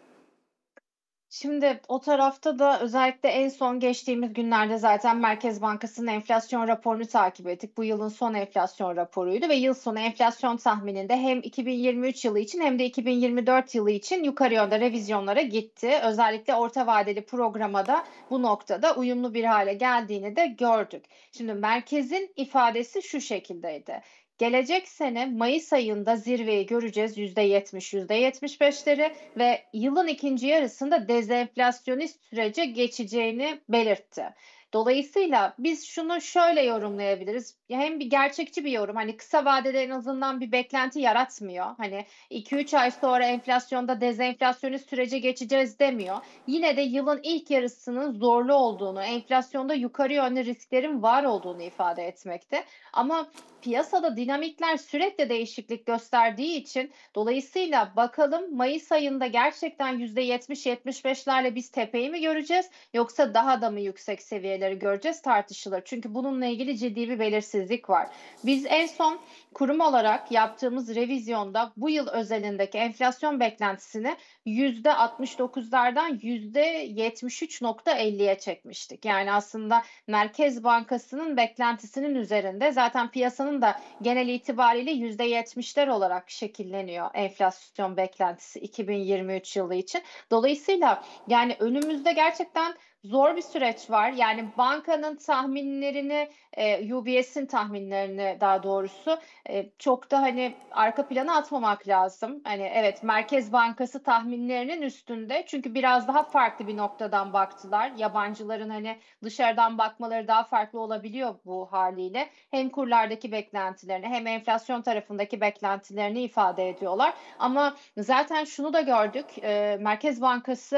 Speaker 4: Şimdi o tarafta da özellikle en son geçtiğimiz günlerde zaten Merkez Bankası'nın enflasyon raporunu takip ettik. Bu yılın son enflasyon raporuydu ve yıl sonu enflasyon tahmininde hem iki bin yirmi üç yılı için hem de iki bin yirmi dört yılı için yukarı yönde revizyonlara gitti. Özellikle orta vadeli programa da bu noktada uyumlu bir hale geldiğini de gördük. Şimdi merkezin ifadesi şu şekildeydi. Gelecek sene Mayıs ayında zirveyi göreceğiz yüzde yetmiş, yüzde yetmiş beşleri ve yılın ikinci yarısında dezenflasyonist sürece geçeceğini belirtti. Dolayısıyla biz şunu şöyle yorumlayabiliriz. Hem bir gerçekçi bir yorum, hani kısa vadede en azından bir beklenti yaratmıyor. Hani iki üç ay sonra enflasyonda dezenflasyonist sürece geçeceğiz demiyor. Yine de yılın ilk yarısının zorlu olduğunu, enflasyonda yukarı yönlü risklerin var olduğunu ifade etmekte. Ama piyasada dinamikler sürekli değişiklik gösterdiği için dolayısıyla bakalım Mayıs ayında gerçekten yüzde yetmiş yetmiş beşlerle biz tepeyi mi göreceğiz yoksa daha da mı yüksek seviyeleri göreceğiz tartışılır. Çünkü bununla ilgili ciddi bir belirsizlik var. Biz en son kurum olarak yaptığımız revizyonda bu yıl özelindeki enflasyon beklentisini yüzde altmış dokuzlardan yüzde yetmiş üç nokta elliye çekmiştik. Yani aslında Merkez Bankası'nın beklentisinin üzerinde zaten piyasanın da genel itibariyle yüzde yetmişler olarak şekilleniyor enflasyon beklentisi iki bin yirmi üç yılı için. Dolayısıyla yani önümüzde gerçekten zor bir süreç var. Yani bankanın tahminlerini, eee, U B S'in tahminlerini daha doğrusu, eee, çok da, hani, arka plana atmamak lazım. Hani, evet, Merkez Bankası tahminlerinin üstünde çünkü biraz daha farklı bir noktadan baktılar. Yabancıların, hani, dışarıdan bakmaları daha farklı olabiliyor bu hâliyle. Hem kurlardaki beklentilerini hem enflasyon tarafındaki beklentilerini ifade ediyorlar. Ama zaten şunu da gördük, eee, Merkez Bankası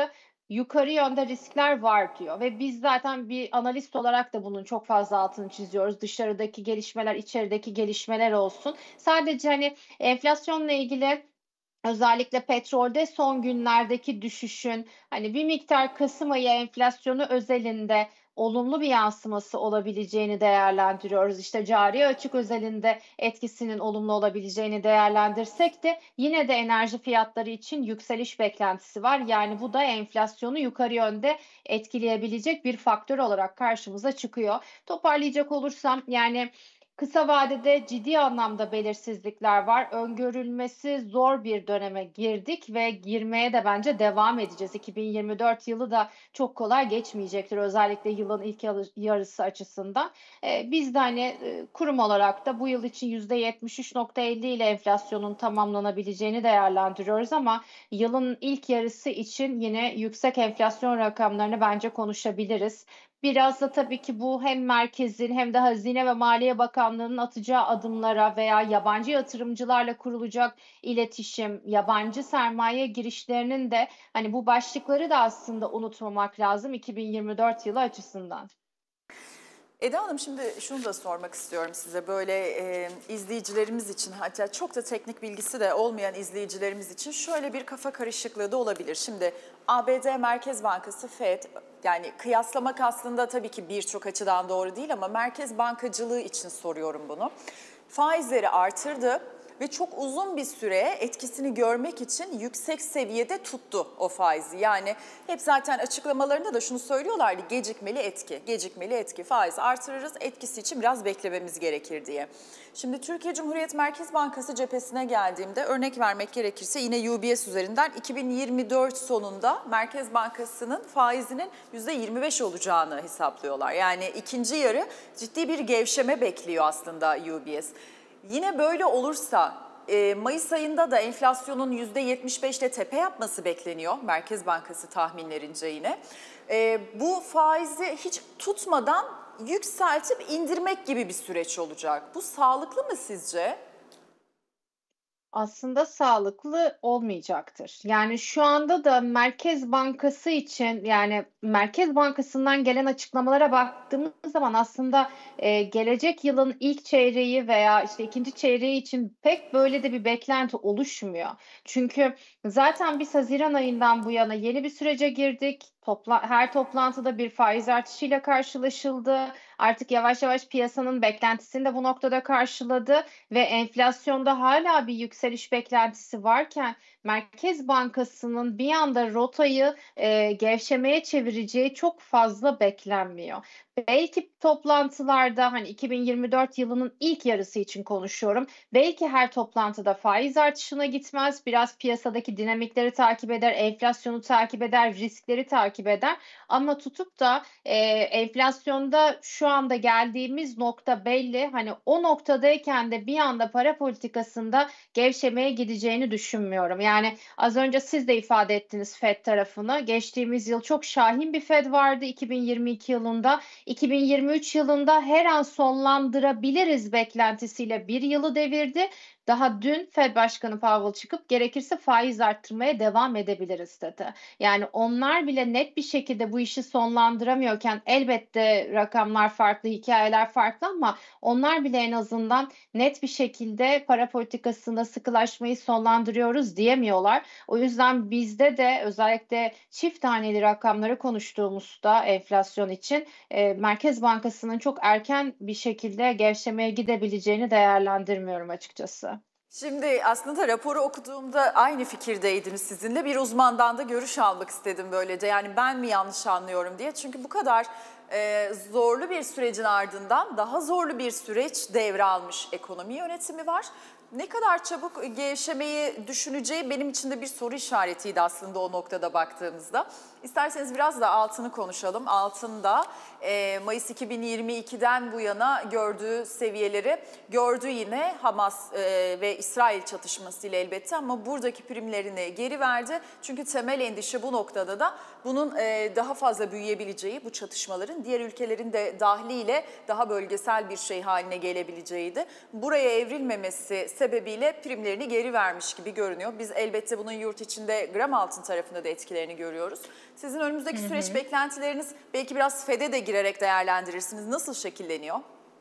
Speaker 4: yukarı yönde riskler var diyor ve biz zaten bir analist olarak da bunun çok fazla altını çiziyoruz. Dışarıdaki gelişmeler, içerideki gelişmeler olsun. Sadece hani enflasyonla ilgili özellikle petrolde son günlerdeki düşüşün hani bir miktar Kasım ayı enflasyonu özelinde olumlu bir yansıması olabileceğini değerlendiriyoruz. İşte cari açık özelinde etkisinin olumlu olabileceğini değerlendirsek de yine de enerji fiyatları için yükseliş beklentisi var. Yani bu da enflasyonu yukarı yönde etkileyebilecek bir faktör olarak karşımıza çıkıyor. Toparlayacak olursam yani kısa vadede ciddi anlamda belirsizlikler var. Öngörülmesi zor bir döneme girdik ve girmeye de bence devam edeceğiz. iki bin yirmi dört yılı da çok kolay geçmeyecektir. Özellikle yılın ilk yarısı açısından. Ee, biz de hani e, kurum olarak da bu yıl için yüzde yetmiş üç nokta elli ile enflasyonun tamamlanabileceğini değerlendiriyoruz ama yılın ilk yarısı için yine yüksek enflasyon rakamlarını bence konuşabiliriz. Biraz da tabii ki bu hem merkezin hem de Hazine ve Maliye Bakanlığı'nın atacağı adımlara veya yabancı yatırımcılarla kurulacak iletişim, yabancı sermaye girişlerinin de hani bu başlıkları da aslında unutmamak lazım iki bin yirmi dört yılı açısından.
Speaker 1: Eda Hanım, şimdi şunu da sormak istiyorum size, böyle e, izleyicilerimiz için, hatta çok da teknik bilgisi de olmayan izleyicilerimiz için şöyle bir kafa karışıklığı da olabilir. Şimdi A B D Merkez Bankası Fed, yani kıyaslamak aslında tabii ki birçok açıdan doğru değil ama merkez bankacılığı için soruyorum bunu. Faizleri artırdı ve çok uzun bir süre etkisini görmek için yüksek seviyede tuttu o faizi. Yani hep zaten açıklamalarında da şunu söylüyorlardı: gecikmeli etki, gecikmeli etki, faiz artırırız, etkisi için biraz beklememiz gerekir diye. Şimdi Türkiye Cumhuriyet Merkez Bankası cephesine geldiğimde, örnek vermek gerekirse yine U B S üzerinden iki bin yirmi dört sonunda Merkez Bankası'nın faizinin yüzde yirmi beş olacağını hesaplıyorlar. Yani ikinci yarı ciddi bir gevşeme bekliyor aslında U B S. Yine böyle olursa e, Mayıs ayında da enflasyonun yüzde yetmiş beşle tepe yapması bekleniyor Merkez Bankası tahminlerince yine. E, bu faizi hiç tutmadan yükseltip indirmek gibi bir süreç olacak. Bu sağlıklı mı sizce?
Speaker 4: Aslında sağlıklı olmayacaktır. Yani şu anda da Merkez Bankası için yani Merkez Bankası'ndan gelen açıklamalara baktığımız zaman aslında e, gelecek yılın ilk çeyreği veya işte ikinci çeyreği için pek böyle de bir beklenti oluşmuyor. Çünkü zaten biz Haziran ayından bu yana yeni bir sürece girdik. Topla, her toplantıda bir faiz artışıyla karşılaşıldı. Artık yavaş yavaş piyasanın beklentisini de bu noktada karşıladı ve enflasyonda hala bir yükseliş beklentisi varken Merkez Bankası'nın bir anda rotayı e, gevşemeye çevireceği çok fazla beklenmiyor. Belki toplantılarda hani iki bin yirmi dört yılının ilk yarısı için konuşuyorum. Belki her toplantıda faiz artışına gitmez. Biraz piyasadaki dinamikleri takip eder, enflasyonu takip eder, riskleri takip eder. Ama tutup da e, enflasyonda şu anda geldiğimiz nokta belli. Hani o noktadayken de bir anda para politikasında gevşemeye gideceğini düşünmüyorum. Yani az önce siz de ifade ettiniz Fed tarafını. Geçtiğimiz yıl çok şahin bir Fed vardı iki bin yirmi iki yılında. iki bin yirmi üç yılında her an sonlandırabiliriz beklentisiyle bir yılı devirdi. Daha dün Fed Başkanı Powell çıkıp gerekirse faiz arttırmaya devam edebiliriz dedi. Yani onlar bile net bir şekilde bu işi sonlandıramıyorken elbette rakamlar farklı, hikayeler farklı ama onlar bile en azından net bir şekilde para politikasında sıkılaşmayı sonlandırıyoruz diyemiyorlar. O yüzden bizde de özellikle çift taneli rakamları konuştuğumuzda enflasyon için e, Merkez Bankası'nın çok erken bir şekilde gevşemeye gidebileceğini değerlendirmiyorum açıkçası.
Speaker 1: Şimdi aslında raporu okuduğumda aynı fikirdeydiniz sizinle. Bir uzmandan da görüş almak istedim böylece. Yani ben mi yanlış anlıyorum diye. Çünkü bu kadar e, zorlu bir sürecin ardından daha zorlu bir süreç devralmış ekonomi yönetimi var. Ne kadar çabuk gevşemeyi düşüneceği benim için de bir soru işaretiydi aslında o noktada baktığımızda. İsterseniz biraz da altını konuşalım. Altında e, Mayıs iki bin yirmi ikiden bu yana gördüğü seviyeleri gördü yine Hamas e, ve İsrail çatışmasıyla elbette, ama buradaki primlerini geri verdi. Çünkü temel endişe bu noktada da bunun e, daha fazla büyüyebileceği, bu çatışmaların diğer ülkelerin de dahliyle daha bölgesel bir şey haline gelebileceğiydi. Buraya evrilmemesi sebebiyle primlerini geri vermiş gibi görünüyor. Biz elbette bunun yurt içinde gram altın tarafında da etkilerini görüyoruz. Sizin önümüzdeki
Speaker 4: Hı
Speaker 1: süreç
Speaker 4: hı.
Speaker 1: beklentileriniz, belki biraz Fed'e de girerek değerlendirirsiniz. Nasıl şekilleniyor?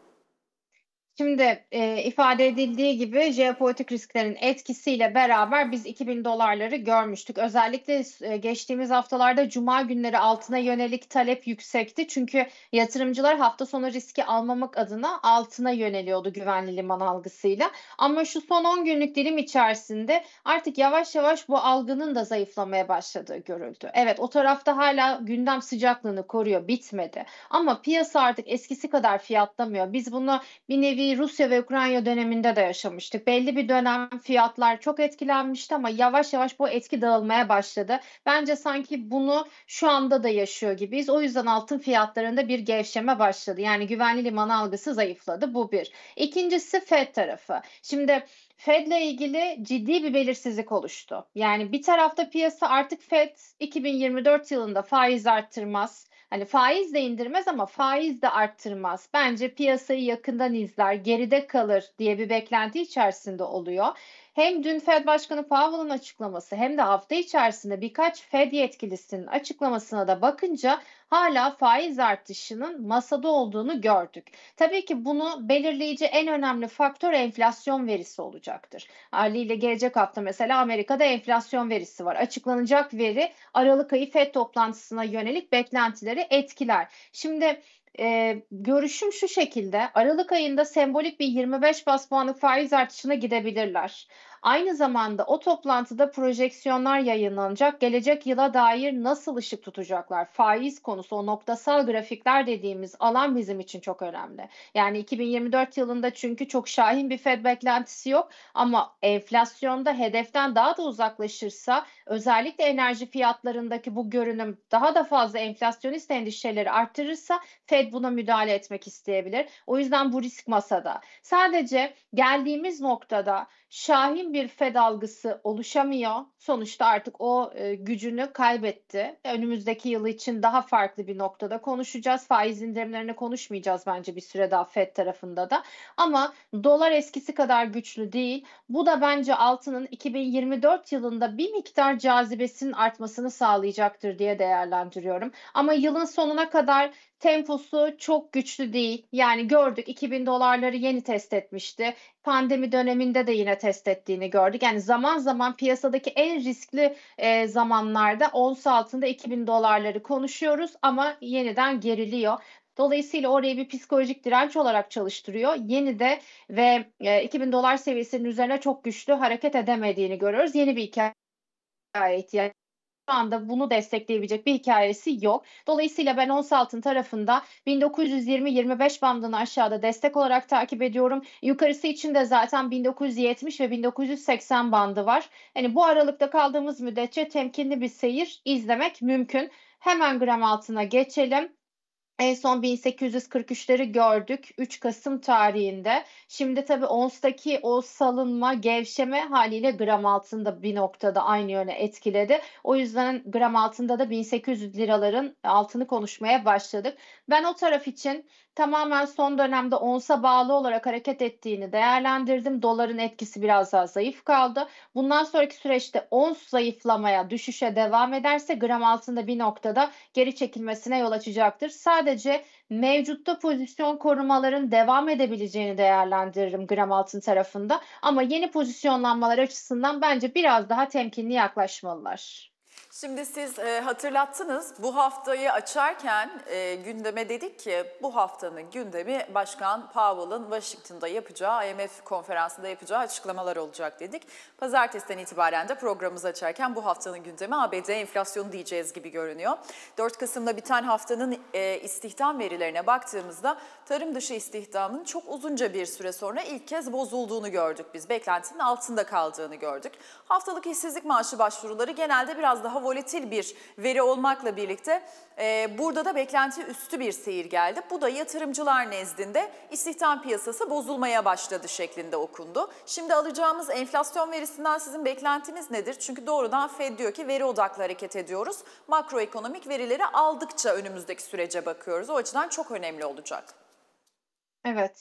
Speaker 4: Şimdi e, ifade edildiği gibi jeopolitik risklerin etkisiyle beraber biz iki bin dolarları görmüştük. Özellikle e, geçtiğimiz haftalarda cuma günleri altına yönelik talep yüksekti. Çünkü yatırımcılar hafta sonu riski almamak adına altına yöneliyordu güvenli liman algısıyla. Ama şu son on günlük dilim içerisinde artık yavaş yavaş bu algının da zayıflamaya başladığı görüldü. Evet, o tarafta hala gündem sıcaklığını koruyor, bitmedi. Ama piyasa artık eskisi kadar fiyatlamıyor. Biz bunu bir nevi Rusya ve Ukrayna döneminde de yaşamıştık. Belli bir dönem fiyatlar çok etkilenmişti ama yavaş yavaş bu etki dağılmaya başladı. Bence sanki bunu şu anda da yaşıyor gibiyiz. O yüzden altın fiyatlarında bir gevşeme başladı. Yani güvenli liman algısı zayıfladı. Bu bir. İkincisi Fed tarafı. Şimdi Fed'le ilgili ciddi bir belirsizlik oluştu. Yani bir tarafta piyasa artık Fed iki bin yirmi dört yılında faiz arttırmaz. Hani faiz de indirmez ama faiz de arttırmaz. Bence piyasayı yakından izler, geride kalır diye bir beklenti içerisinde oluyor. Hem dün Fed Başkanı Powell'ın açıklaması hem de hafta içerisinde birkaç Fed yetkilisinin açıklamasına da bakınca hala faiz artışının masada olduğunu gördük. Tabii ki bunu belirleyici en önemli faktör enflasyon verisi olacaktır. Haliyle gelecek hafta mesela Amerika'da enflasyon verisi var. Açıklanacak veri Aralık ayı Fed toplantısına yönelik beklentileri etkiler. Şimdi e, görüşüm şu şekilde: Aralık ayında sembolik bir yirmi beş bas puanlık faiz artışına gidebilirler. Aynı zamanda o toplantıda projeksiyonlar yayınlanacak. Gelecek yıla dair nasıl ışık tutacaklar? Faiz konusu, o noktasal grafikler dediğimiz alan bizim için çok önemli. Yani iki bin yirmi dört yılında çünkü çok şahin bir Fed beklentisi yok ama enflasyonda hedeften daha da uzaklaşırsa, özellikle enerji fiyatlarındaki bu görünüm daha da fazla enflasyonist endişeleri arttırırsa Fed buna müdahale etmek isteyebilir. O yüzden bu risk masada. Sadece geldiğimiz noktada şahin bir Fed algısı oluşamıyor. Sonuçta artık o e, gücünü kaybetti. Önümüzdeki yıl için daha farklı bir noktada konuşacağız. Faiz indirimlerini konuşmayacağız bence bir süre daha Fed tarafında da. Ama dolar eskisi kadar güçlü değil. Bu da bence altının iki bin yirmi dört yılında bir miktar cazibesinin artmasını sağlayacaktır diye değerlendiriyorum. Ama yılın sonuna kadar temposu çok güçlü değil. Yani gördük, iki bin dolarları yeni test etmişti. Pandemi döneminde de yine test ettiğini gördük. Yani zaman zaman piyasadaki en riskli e, zamanlarda ons altında iki bin dolarları konuşuyoruz ama yeniden geriliyor. Dolayısıyla orayı bir psikolojik direnç olarak çalıştırıyor. Yeni de ve e, iki bin dolar seviyesinin üzerine çok güçlü hareket edemediğini görüyoruz. Yeni bir hikaye ihtiyaç. Şu anda bunu destekleyebilecek bir hikayesi yok. Dolayısıyla ben ons altın tarafında bin dokuz yüz yirmi yirmi beş bandını aşağıda destek olarak takip ediyorum. Yukarısı için de zaten bin dokuz yüz yetmiş ve bin dokuz yüz seksen bandı var. Yani bu aralıkta kaldığımız müddetçe temkinli bir seyir izlemek mümkün. Hemen gram altına geçelim. En son bin sekiz yüz kırk üçleri gördük üç Kasım tarihinde. Şimdi tabii onstaki o salınma, gevşeme haliyle gram altında bir noktada aynı yöne etkiledi. O yüzden gram altında da bin sekiz yüz liraların altını konuşmaya başladık. Ben o taraf için tamamen son dönemde onsa bağlı olarak hareket ettiğini değerlendirdim. Doların etkisi biraz daha zayıf kaldı. Bundan sonraki süreçte ons zayıflamaya, düşüşe devam ederse gram altında bir noktada geri çekilmesine yol açacaktır. Sadece mevcutta pozisyon korumaların devam edebileceğini değerlendiririm gram altın tarafında. Ama yeni pozisyonlanmalar açısından bence biraz daha temkinli yaklaşmalılar.
Speaker 1: Şimdi siz e, hatırlattınız, bu haftayı açarken e, gündeme dedik ki bu haftanın gündemi Başkan Powell'ın Washington'da yapacağı, I M F konferansında yapacağı açıklamalar olacak dedik. Pazartesiden itibaren de programımızı açarken bu haftanın gündemi A B D enflasyonu diyeceğiz gibi görünüyor. dört Kasım'da biten haftanın e, istihdam verilerine baktığımızda tarım dışı istihdamın çok uzunca bir süre sonra ilk kez bozulduğunu gördük biz. Beklentinin altında kaldığını gördük. Haftalık işsizlik maaşı başvuruları genelde biraz daha volatil bir veri olmakla birlikte e, burada da beklenti üstü bir seyir geldi. Bu da yatırımcılar nezdinde istihdam piyasası bozulmaya başladı şeklinde okundu. Şimdi alacağımız enflasyon verisinden sizin beklentiniz nedir? Çünkü doğrudan Fed diyor ki veri odaklı hareket ediyoruz. Makroekonomik verileri aldıkça önümüzdeki sürece bakıyoruz. O açıdan çok önemli olacak.
Speaker 4: Evet.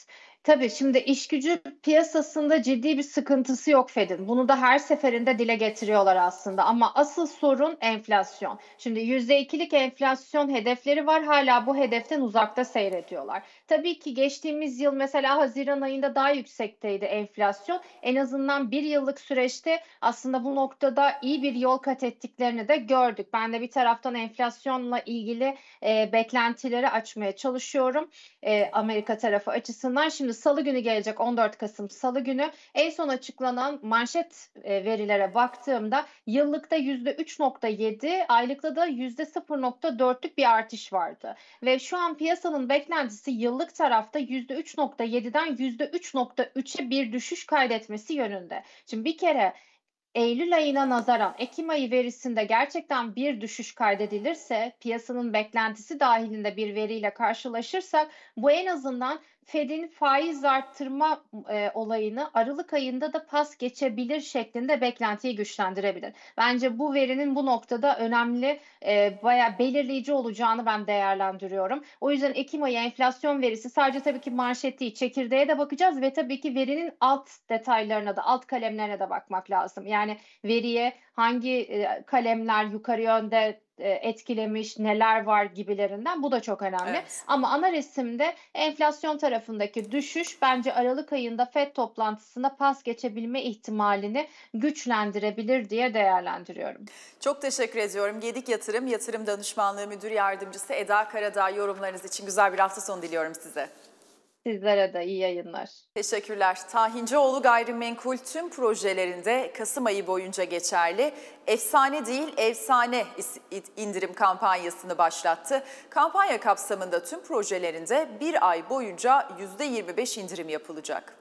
Speaker 4: Tabii, şimdi iş gücü piyasasında ciddi bir sıkıntısı yok Fed'in. Bunu da her seferinde dile getiriyorlar aslında ama asıl sorun enflasyon. Şimdi yüzde ikilik enflasyon hedefleri var. Hâlâ bu hedeften uzakta seyrediyorlar. Tabii ki geçtiğimiz yıl mesela haziran ayında daha yüksekteydi enflasyon. En azından bir yıllık süreçte aslında bu noktada iyi bir yol kat ettiklerini de gördük. Ben de bir taraftan enflasyonla ilgili, eee, beklentileri açmaya çalışıyorum, eee, Amerika tarafı açısından. Şimdi salı günü gelecek on dört Kasım salı günü en son açıklanan manşet, eee, verilere baktığımda yıllıkta yüzde üç nokta yedi, aylıkta da yüzde sıfır nokta dörtlük bir artış vardı ve şu an piyasanın beklentisi yıllık tarafta yüzde üç nokta yediden yüzde üç nokta üçe bir düşüş kaydetmesi yönünde. Şimdi bir kere Eylül ayına nazaran ekim ayı verisinde gerçekten bir düşüş kaydedilirse, piyasanın beklentisi dahilinde bir veriyle karşılaşırsak bu en azından Fed'in faiz arttırma eee, olayını aralık ayında da pas geçebilir şeklinde beklentiyi güçlendirebilir. Bence bu verinin bu noktada önemli, eee, bayağı belirleyici olacağını ben değerlendiriyorum. O yüzden ekim ayı enflasyon verisi sadece tabii ki manşet değil, çekirdeğe de bakacağız ve tabii ki verinin alt detaylarına da, alt kalemlerine de bakmak lazım. Yani veriye hangi, eee, kalemler yukarı yönde, eee, etkilemiş, neler var gibilerinden bu da çok önemli.
Speaker 1: Evet.
Speaker 4: Ama ana resimde enflasyon tarafındaki düşüş bence aralık ayında Fed toplantısında pas geçebilme ihtimalini güçlendirebilir diye değerlendiriyorum.
Speaker 1: Çok teşekkür ediyorum. Gedik Yatırım, Yatırım Danışmanlığı Müdür Yardımcısı Eda Karadağ, yorumlarınız için güzel bir hafta sonu diliyorum size.
Speaker 4: Sizlere de iyi yayınlar.
Speaker 1: Teşekkürler. Tahincioğlu Gayrimenkul tüm projelerinde Kasım ayı boyunca geçerli. Efsane değil, efsane indirim kampanyasını başlattı. Kampanya kapsamında tüm projelerinde bir ay boyunca yüzde yirmi beş indirim yapılacak.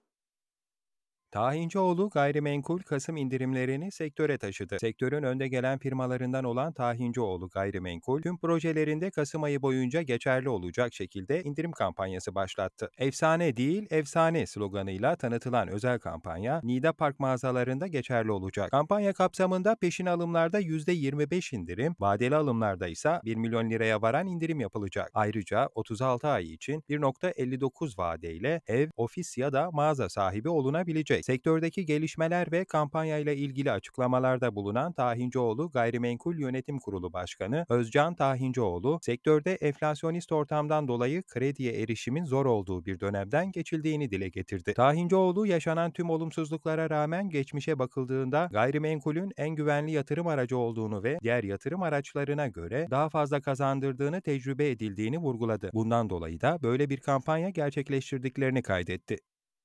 Speaker 2: Tahincioğlu Gayrimenkul Kasım indirimlerini sektöre taşıdı. Sektörün önde gelen firmalarından olan Tahincioğlu Gayrimenkul, tüm projelerinde Kasım ayı boyunca geçerli olacak şekilde indirim kampanyası başlattı. Efsane değil, efsane sloganıyla tanıtılan özel kampanya, Nida Park mağazalarında geçerli olacak. Kampanya kapsamında peşin alımlarda yüzde yirmi beş indirim, vadeli alımlarda ise bir milyon liraya varan indirim yapılacak. Ayrıca otuz altı ay için bir nokta elli dokuz vadeyle ev, ofis ya da mağaza sahibi olunabilecek. Sektördeki gelişmeler ve kampanyayla ilgili açıklamalarda bulunan Tahincioğlu Gayrimenkul Yönetim Kurulu Başkanı Özcan Tahincioğlu, sektörde enflasyonist ortamdan dolayı krediye erişimin zor olduğu bir dönemden geçildiğini dile getirdi. Tahincioğlu, yaşanan tüm olumsuzluklara rağmen geçmişe bakıldığında gayrimenkulün en güvenli yatırım aracı olduğunu ve diğer yatırım araçlarına göre daha fazla kazandırdığını tecrübe edildiğini vurguladı. Bundan dolayı da böyle bir kampanya gerçekleştirdiklerini kaydetti.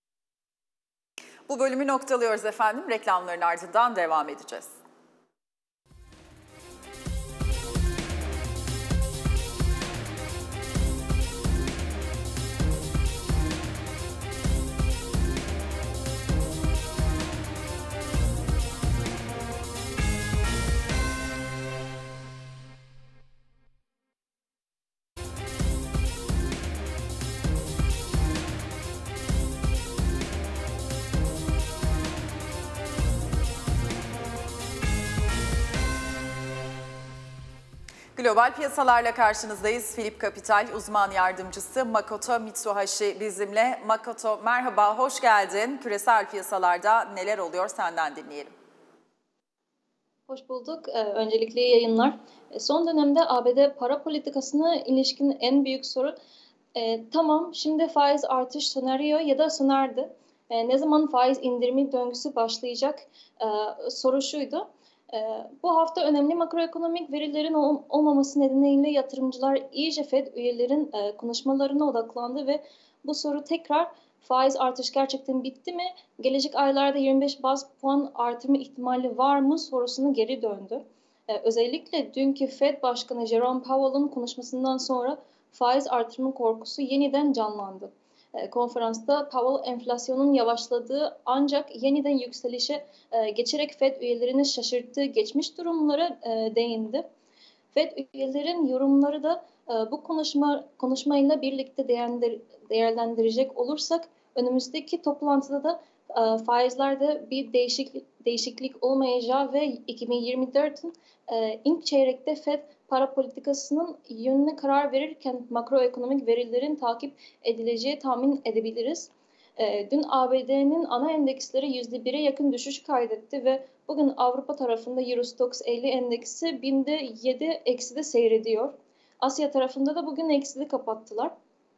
Speaker 1: Bu bölümü noktalıyoruz efendim. Reklamların ardından devam edeceğiz. Global piyasalarla karşınızdayız. Philip Capital uzman yardımcısı Makoto Mitsuhashi bizimle. Makoto merhaba, hoş geldin. Küresel piyasalarda neler oluyor senden dinleyelim.
Speaker 5: Hoş bulduk. Ee, öncelikle iyi yayınlar. E, son dönemde A B D para politikasına ilişkin en büyük soru e, tamam şimdi faiz artış sona eriyor ya da sona erdi. E, ne zaman faiz indirimi döngüsü başlayacak e, soru şuydu. E, bu hafta önemli makroekonomik verilerin ol, olmaması nedeniyle yatırımcılar iyice Fed üyelerin e, konuşmalarına odaklandı ve bu soru tekrar faiz artış gerçekten bitti mi? Gelecek aylarda yirmi beş baz puan artırma ihtimali var mı sorusunu geri döndü. Ee, özellikle dünkü Fed Başkanı Jerome Powell'ın konuşmasından sonra faiz artırma korkusu yeniden canlandı. Ee, konferansta Powell enflasyonun yavaşladığı ancak yeniden yükselişe e, geçerek Fed üyelerini şaşırttığı geçmiş durumlara e, değindi. Fed üyelerin yorumları da e, bu konuşma konuşmayla birlikte değerlendir, değerlendirecek olursak önümüzdeki toplantıda da e, faizlerde bir değişiklik değişiklik olmayacağı ve iki bin yirmi dört'ün e, ilk çeyrekte Fed para politikasının yönüne karar verirken makroekonomik verilerin takip edileceği tahmin edebiliriz. E, dün A B D'nin ana endeksleri yüzde bire yakın düşüş kaydetti ve bugün Avrupa tarafında Eurostoxx elli endeksi binde yedi ekside seyrediyor. Asya tarafında da bugün eksili kapattılar.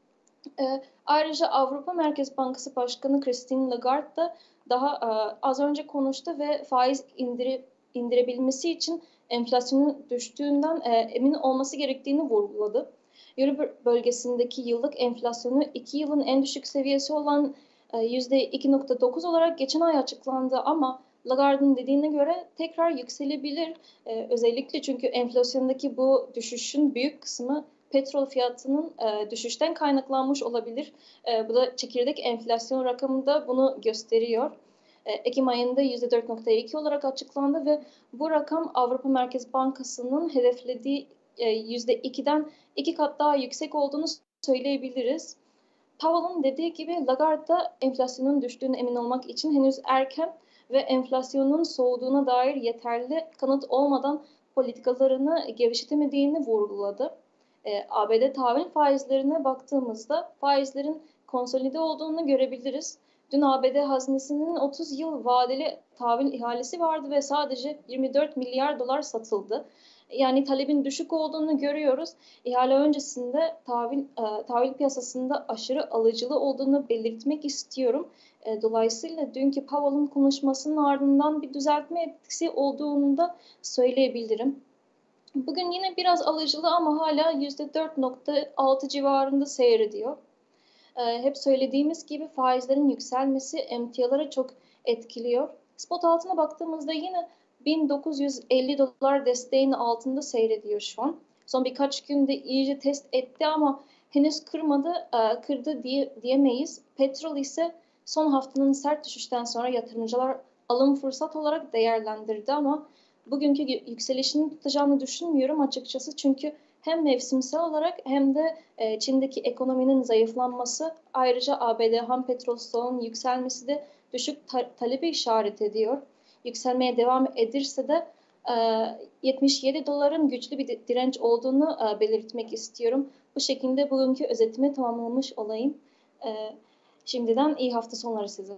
Speaker 5: E, ayrıca Avrupa Merkez Bankası Başkanı Christine Lagarde da daha e, az önce konuştu ve faiz indire, indirebilmesi için enflasyonun düştüğünden e, emin olması gerektiğini vurguladı. Euro bölgesindeki yıllık enflasyonu iki yılın en düşük seviyesi olan e, yüzde iki nokta dokuz olarak geçen ay açıklandı ama Lagarde'ın dediğine göre tekrar yükselebilir. E, özellikle çünkü enflasyondaki bu düşüşün büyük kısmı petrol fiyatının e, düşüşten kaynaklanmış olabilir. E, bu da çekirdek enflasyon rakamı da bunu gösteriyor. E, Ekim ayında yüzde dört nokta iki olarak açıklandı ve bu rakam Avrupa Merkez Bankası'nın hedeflediği e, yüzde iki'den iki kat daha yüksek olduğunu söyleyebiliriz. Powell'ın dediği gibi Lagarde da enflasyonun düştüğüne emin olmak için henüz erken ve enflasyonun soğuduğuna dair yeterli kanıt olmadan politikalarını gevşetemediğini vurguladı. E, A B D tahvil faizlerine baktığımızda faizlerin konsolide olduğunu görebiliriz. Dün A B D hazinesinin otuz yıl vadeli tahvil ihalesi vardı ve sadece yirmi dört milyar dolar satıldı. Yani talebin düşük olduğunu görüyoruz. İhale öncesinde tahvil, e, tahvil piyasasında aşırı alıcılı olduğunu belirtmek istiyorum. E, dolayısıyla dünkü Powell'ın konuşmasının ardından bir düzeltme etkisi olduğunu da söyleyebilirim. Bugün yine biraz alıcılı ama hala yüzde dört nokta altı civarında seyrediyor. Ee, hep söylediğimiz gibi faizlerin yükselmesi emtiaları çok etkiliyor. Spot altına baktığımızda yine bin dokuz yüz elli dolar desteğinin altında seyrediyor şu an. Son birkaç günde iyice test etti ama henüz kırmadı, e, kırdı diye, diyemeyiz. Petrol ise son haftanın sert düşüşten sonra yatırımcılar alım fırsat olarak değerlendirdi ama bugünkü yükselişini tutacağını düşünmüyorum açıkçası. Çünkü hem mevsimsel olarak hem de e, Çin'deki ekonominin zayıflanması, ayrıca A B D ham petrol stoğunun yükselmesi de düşük ta- talebi işaret ediyor. Yükselmeye devam edirse de e, yetmiş yedi doların güçlü bir direnç olduğunu e, belirtmek istiyorum. Bu şekilde bugünkü özetimi tamamlamış olayım. E, şimdiden iyi hafta sonları size.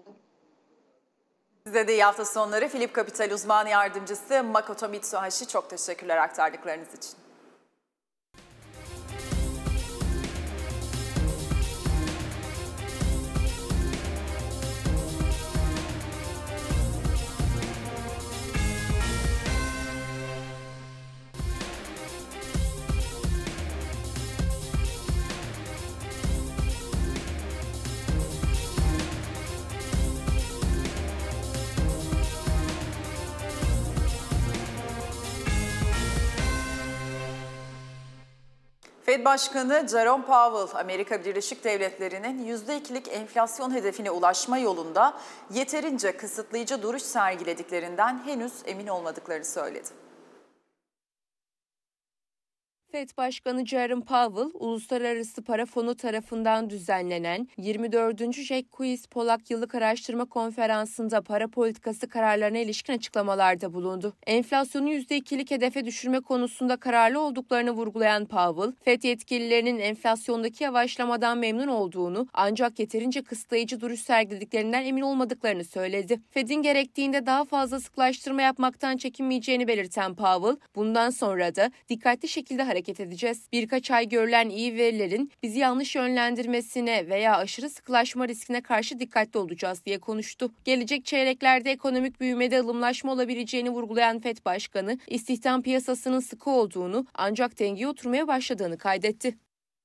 Speaker 1: Size de iyi hafta sonları. Philip Capital uzman yardımcısı Makoto Mitsuhashi, çok teşekkürler aktardıklarınız için. Fed Başkanı Jerome Powell, Amerika Birleşik Devletleri'nin yüzde ikilik enflasyon hedefine ulaşma yolunda yeterince kısıtlayıcı duruş sergilediklerinden henüz emin olmadıklarını söyledi.
Speaker 3: Fed Başkanı Jerome Powell, Uluslararası Para Fonu tarafından düzenlenen yirmi dördüncü Jacques-Polak Yıllık Araştırma Konferansı'nda para politikası kararlarına ilişkin açıklamalarda bulundu. Enflasyonu yüzde ikilik hedefe düşürme konusunda kararlı olduklarını vurgulayan Powell, Fed yetkililerinin enflasyondaki yavaşlamadan memnun olduğunu ancak yeterince kısıtlayıcı duruş sergilediklerinden emin olmadıklarını söyledi. Fed'in gerektiğinde daha fazla sıklaştırma yapmaktan çekinmeyeceğini belirten Powell, bundan sonra da dikkatli şekilde hareket hareket edeceğiz. Birkaç ay görülen iyi verilerin bizi yanlış yönlendirmesine veya aşırı sıkılaşma riskine karşı dikkatli olacağız diye konuştu. Gelecek çeyreklerde ekonomik büyümede ılımlaşma olabileceğini vurgulayan Fed Başkanı, istihdam piyasasının sıkı olduğunu ancak dengeye oturmaya başladığını kaydetti.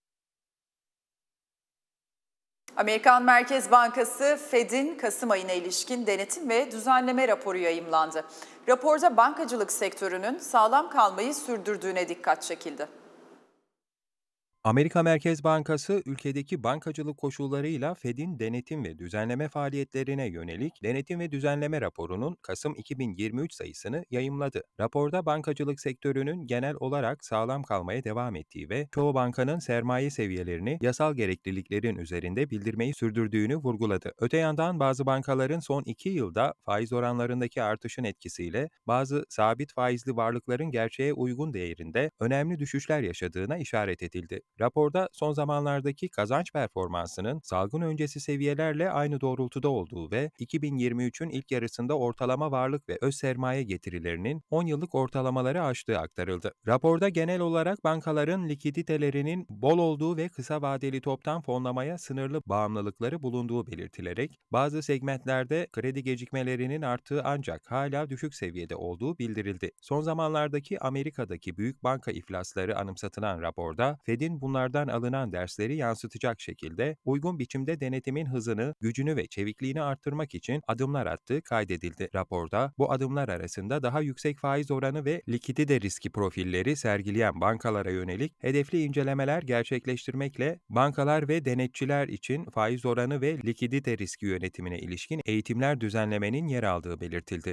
Speaker 1: Amerikan Merkez Bankası Fed'in Kasım ayına ilişkin denetim ve düzenleme raporu yayımlandı. Raporda bankacılık sektörünün sağlam kalmayı sürdürdüğüne dikkat çekildi.
Speaker 2: Amerika Merkez Bankası, ülkedeki bankacılık koşullarıyla Fed'in denetim ve düzenleme faaliyetlerine yönelik Denetim ve Düzenleme Raporu'nun Kasım iki bin yirmi üç sayısını yayımladı. Raporda bankacılık sektörünün genel olarak sağlam kalmaya devam ettiği ve çoğu bankanın sermaye seviyelerini yasal gerekliliklerin üzerinde bildirmeyi sürdürdüğünü vurguladı. Öte yandan bazı bankaların son iki yılda faiz oranlarındaki artışın etkisiyle bazı sabit faizli varlıkların gerçeğe uygun değerinde önemli düşüşler yaşadığına işaret edildi. Raporda son zamanlardaki kazanç performansının salgın öncesi seviyelerle aynı doğrultuda olduğu ve iki bin yirmi üçün ilk yarısında ortalama varlık ve öz sermaye getirilerinin on yıllık ortalamaları aştığı aktarıldı. Raporda genel olarak bankaların likiditelerinin bol olduğu ve kısa vadeli toptan fonlamaya sınırlı bağımlılıkları bulunduğu belirtilerek bazı segmentlerde kredi gecikmelerinin arttığı ancak hala düşük seviyede olduğu bildirildi. Son zamanlardaki Amerika'daki büyük banka iflasları anımsatılan raporda Fed'in bunlardan alınan dersleri yansıtacak şekilde uygun biçimde denetimin hızını, gücünü ve çevikliğini arttırmak için adımlar attığı kaydedildi. Raporda bu adımlar arasında daha yüksek faiz oranı ve likidite riski profilleri sergileyen bankalara yönelik hedefli incelemeler gerçekleştirmekle bankalar ve denetçiler için faiz oranı ve likidite riski yönetimine ilişkin eğitimler düzenlemenin yer aldığı belirtildi.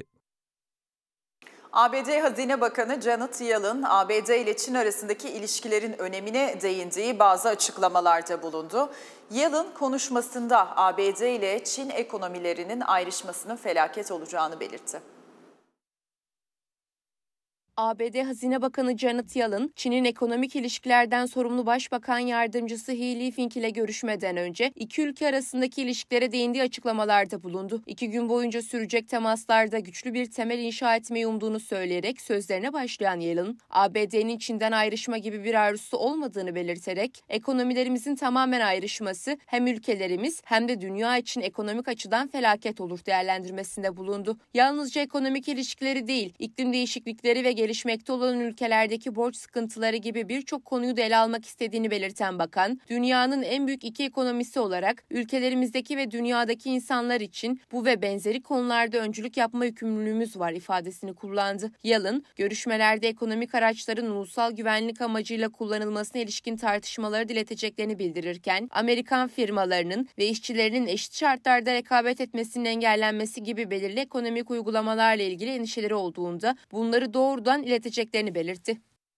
Speaker 1: A B D Hazine Bakanı Janet Yellen, A B D ile Çin arasındaki ilişkilerin önemine değindiği bazı açıklamalarda bulundu. Yellen konuşmasında A B D ile Çin ekonomilerinin ayrışmasının felaket olacağını belirtti.
Speaker 3: A B D Hazine Bakanı Janet Yellen, Çin'in ekonomik ilişkilerden sorumlu Başbakan Yardımcısı He Lifeng ile görüşmeden önce iki ülke arasındaki ilişkilere değindiği açıklamalarda bulundu. İki gün boyunca sürecek temaslarda güçlü bir temel inşa etmeyi umduğunu söyleyerek sözlerine başlayan Yellen, A B D'nin Çin'den ayrışma gibi bir arzusu olmadığını belirterek, ekonomilerimizin tamamen ayrışması hem ülkelerimiz hem de dünya için ekonomik açıdan felaket olur değerlendirmesinde bulundu. Yalnızca ekonomik ilişkileri değil, iklim değişiklikleri ve gelişmekte olan ülkelerdeki borç sıkıntıları gibi birçok konuyu da ele almak istediğini belirten bakan, dünyanın en büyük iki ekonomisi olarak ülkelerimizdeki ve dünyadaki insanlar için bu ve benzeri konularda öncülük yapma yükümlülüğümüz var ifadesini kullandı. Yellen, görüşmelerde ekonomik araçların ulusal güvenlik amacıyla kullanılmasına ilişkin tartışmaları dileteceklerini bildirirken, Amerikan firmalarının ve işçilerinin eşit şartlarda rekabet etmesinin engellenmesi gibi belirli ekonomik uygulamalarla ilgili endişeleri olduğunda bunları doğrudan ileteceklerini belirtti.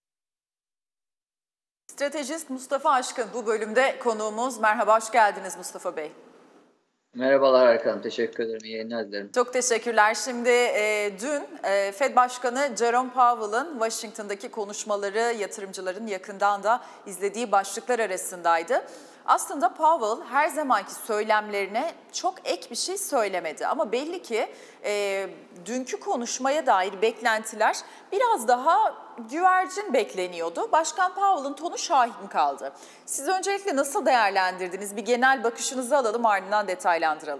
Speaker 1: Stratejist Mustafa Aşkın bu bölümde konuğumuz. Merhaba, hoş geldiniz Mustafa Bey.
Speaker 6: Merhabalar Erkan, teşekkür ederim. İyi yayınlar dilerim.
Speaker 1: Çok teşekkürler. Şimdi e, dün e, Fed Başkanı Jerome Powell'ın Washington'daki konuşmaları yatırımcıların yakından da izlediği başlıklar arasındaydı. Aslında Powell her zamanki söylemlerine çok ek bir şey söylemedi ama belli ki e, dünkü konuşmaya dair beklentiler biraz daha güvercin bekleniyordu. Başkan Powell'ın tonu şahin kaldı. Siz öncelikle nasıl değerlendirdiniz? Bir genel bakışınızı alalım, ardından detaylandıralım.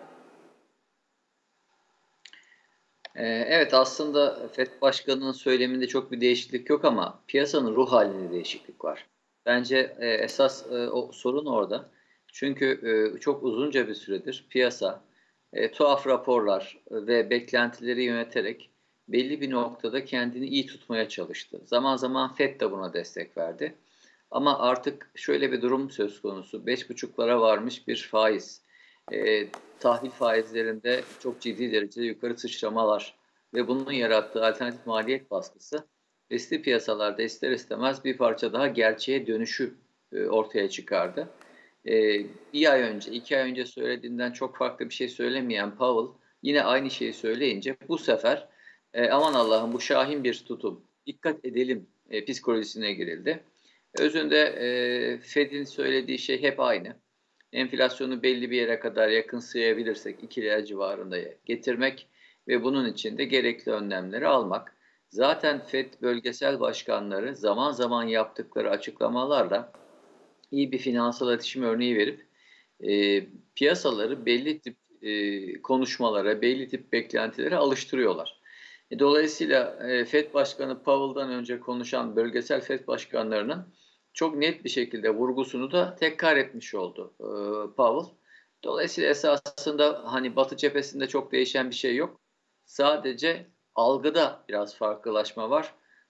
Speaker 6: Evet, aslında Fed Başkanı'nın söyleminde çok bir değişiklik yok ama piyasanın ruh halinde değişiklik var. Bence e, esas e, o sorun orada. Çünkü e, çok uzunca bir süredir piyasa e, tuhaf raporlar ve beklentileri yöneterek belli bir noktada kendini iyi tutmaya çalıştı. Zaman zaman Fed de buna destek verdi. Ama artık şöyle bir durum söz konusu. beş buçuklara varmış bir faiz. E, tahvil faizlerinde çok ciddi derecede yukarı sıçramalar ve bunun yarattığı alternatif maliyet baskısı riskli piyasalarda ister istemez bir parça daha gerçeğe dönüşü e, ortaya çıkardı. E, bir ay önce, iki ay önce söylediğinden çok farklı bir şey söylemeyen Powell yine aynı şeyi söyleyince bu sefer e, aman Allah'ım bu şahin bir tutum, dikkat edelim e, psikolojisine girildi. Özünde e, Fed'in söylediği şey hep aynı. Enflasyonu belli bir yere kadar yakınsayabilirsek iki lira civarında getirmek ve bunun için de gerekli önlemleri almak. Zaten Fed bölgesel başkanları zaman zaman yaptıkları açıklamalarla iyi bir finansal iletişim örneği verip e, piyasaları belli tip e, konuşmalara, belli tip beklentilere alıştırıyorlar. E, dolayısıyla e, Fed Başkanı Powell'dan önce konuşan bölgesel Fed başkanlarının çok net bir şekilde vurgusunu da tekrar etmiş oldu e, Powell. Dolayısıyla esasında hani Batı cephesinde çok değişen bir şey yok. Sadece algıda biraz farklılaşma var.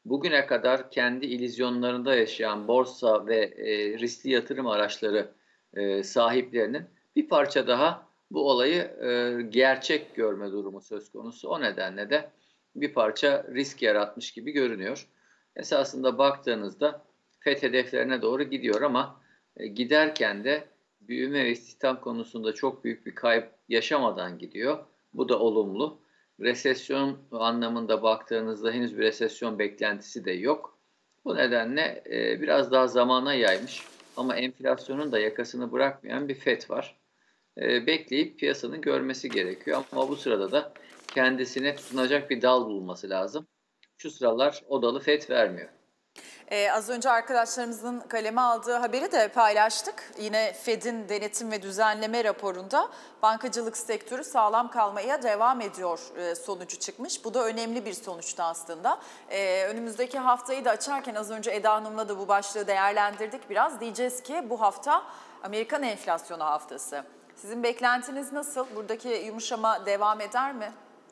Speaker 6: bugüne kadar kendi illüzyonlarında yaşayan borsa ve e, riskli yatırım araçları e, sahiplerinin bir parça daha bu olayı e, gerçek görme durumu söz konusu. O nedenle de bir parça risk yaratmış gibi görünüyor. Esasında baktığınızda F E D hedeflerine doğru gidiyor ama e, giderken de büyüme ve istihdam konusunda çok büyük bir kayıp yaşamadan gidiyor. Bu da olumlu. Resesyon anlamında baktığınızda henüz bir resesyon beklentisi de yok. Bu nedenle e, biraz daha zamana yaymış ama enflasyonun da yakasını bırakmayan bir F E D var. E, bekleyip piyasanın görmesi gerekiyor ama bu sırada da kendisine tutunacak bir dal bulması lazım. Şu sıralar o dalı F E D vermiyor.
Speaker 1: Ee, az önce arkadaşlarımızın kaleme aldığı haberi de paylaştık. Yine F E D'in denetim ve düzenleme raporunda bankacılık sektörü sağlam kalmaya devam ediyor e, sonucu çıkmış. Bu da önemli bir sonuçtu aslında. Ee, önümüzdeki haftayı da açarken az önce Eda Hanım'la da bu başlığı değerlendirdik biraz. Diyeceğiz ki bu hafta Amerikan enflasyonu haftası. Sizin beklentiniz nasıl? Buradaki yumuşama devam eder mi?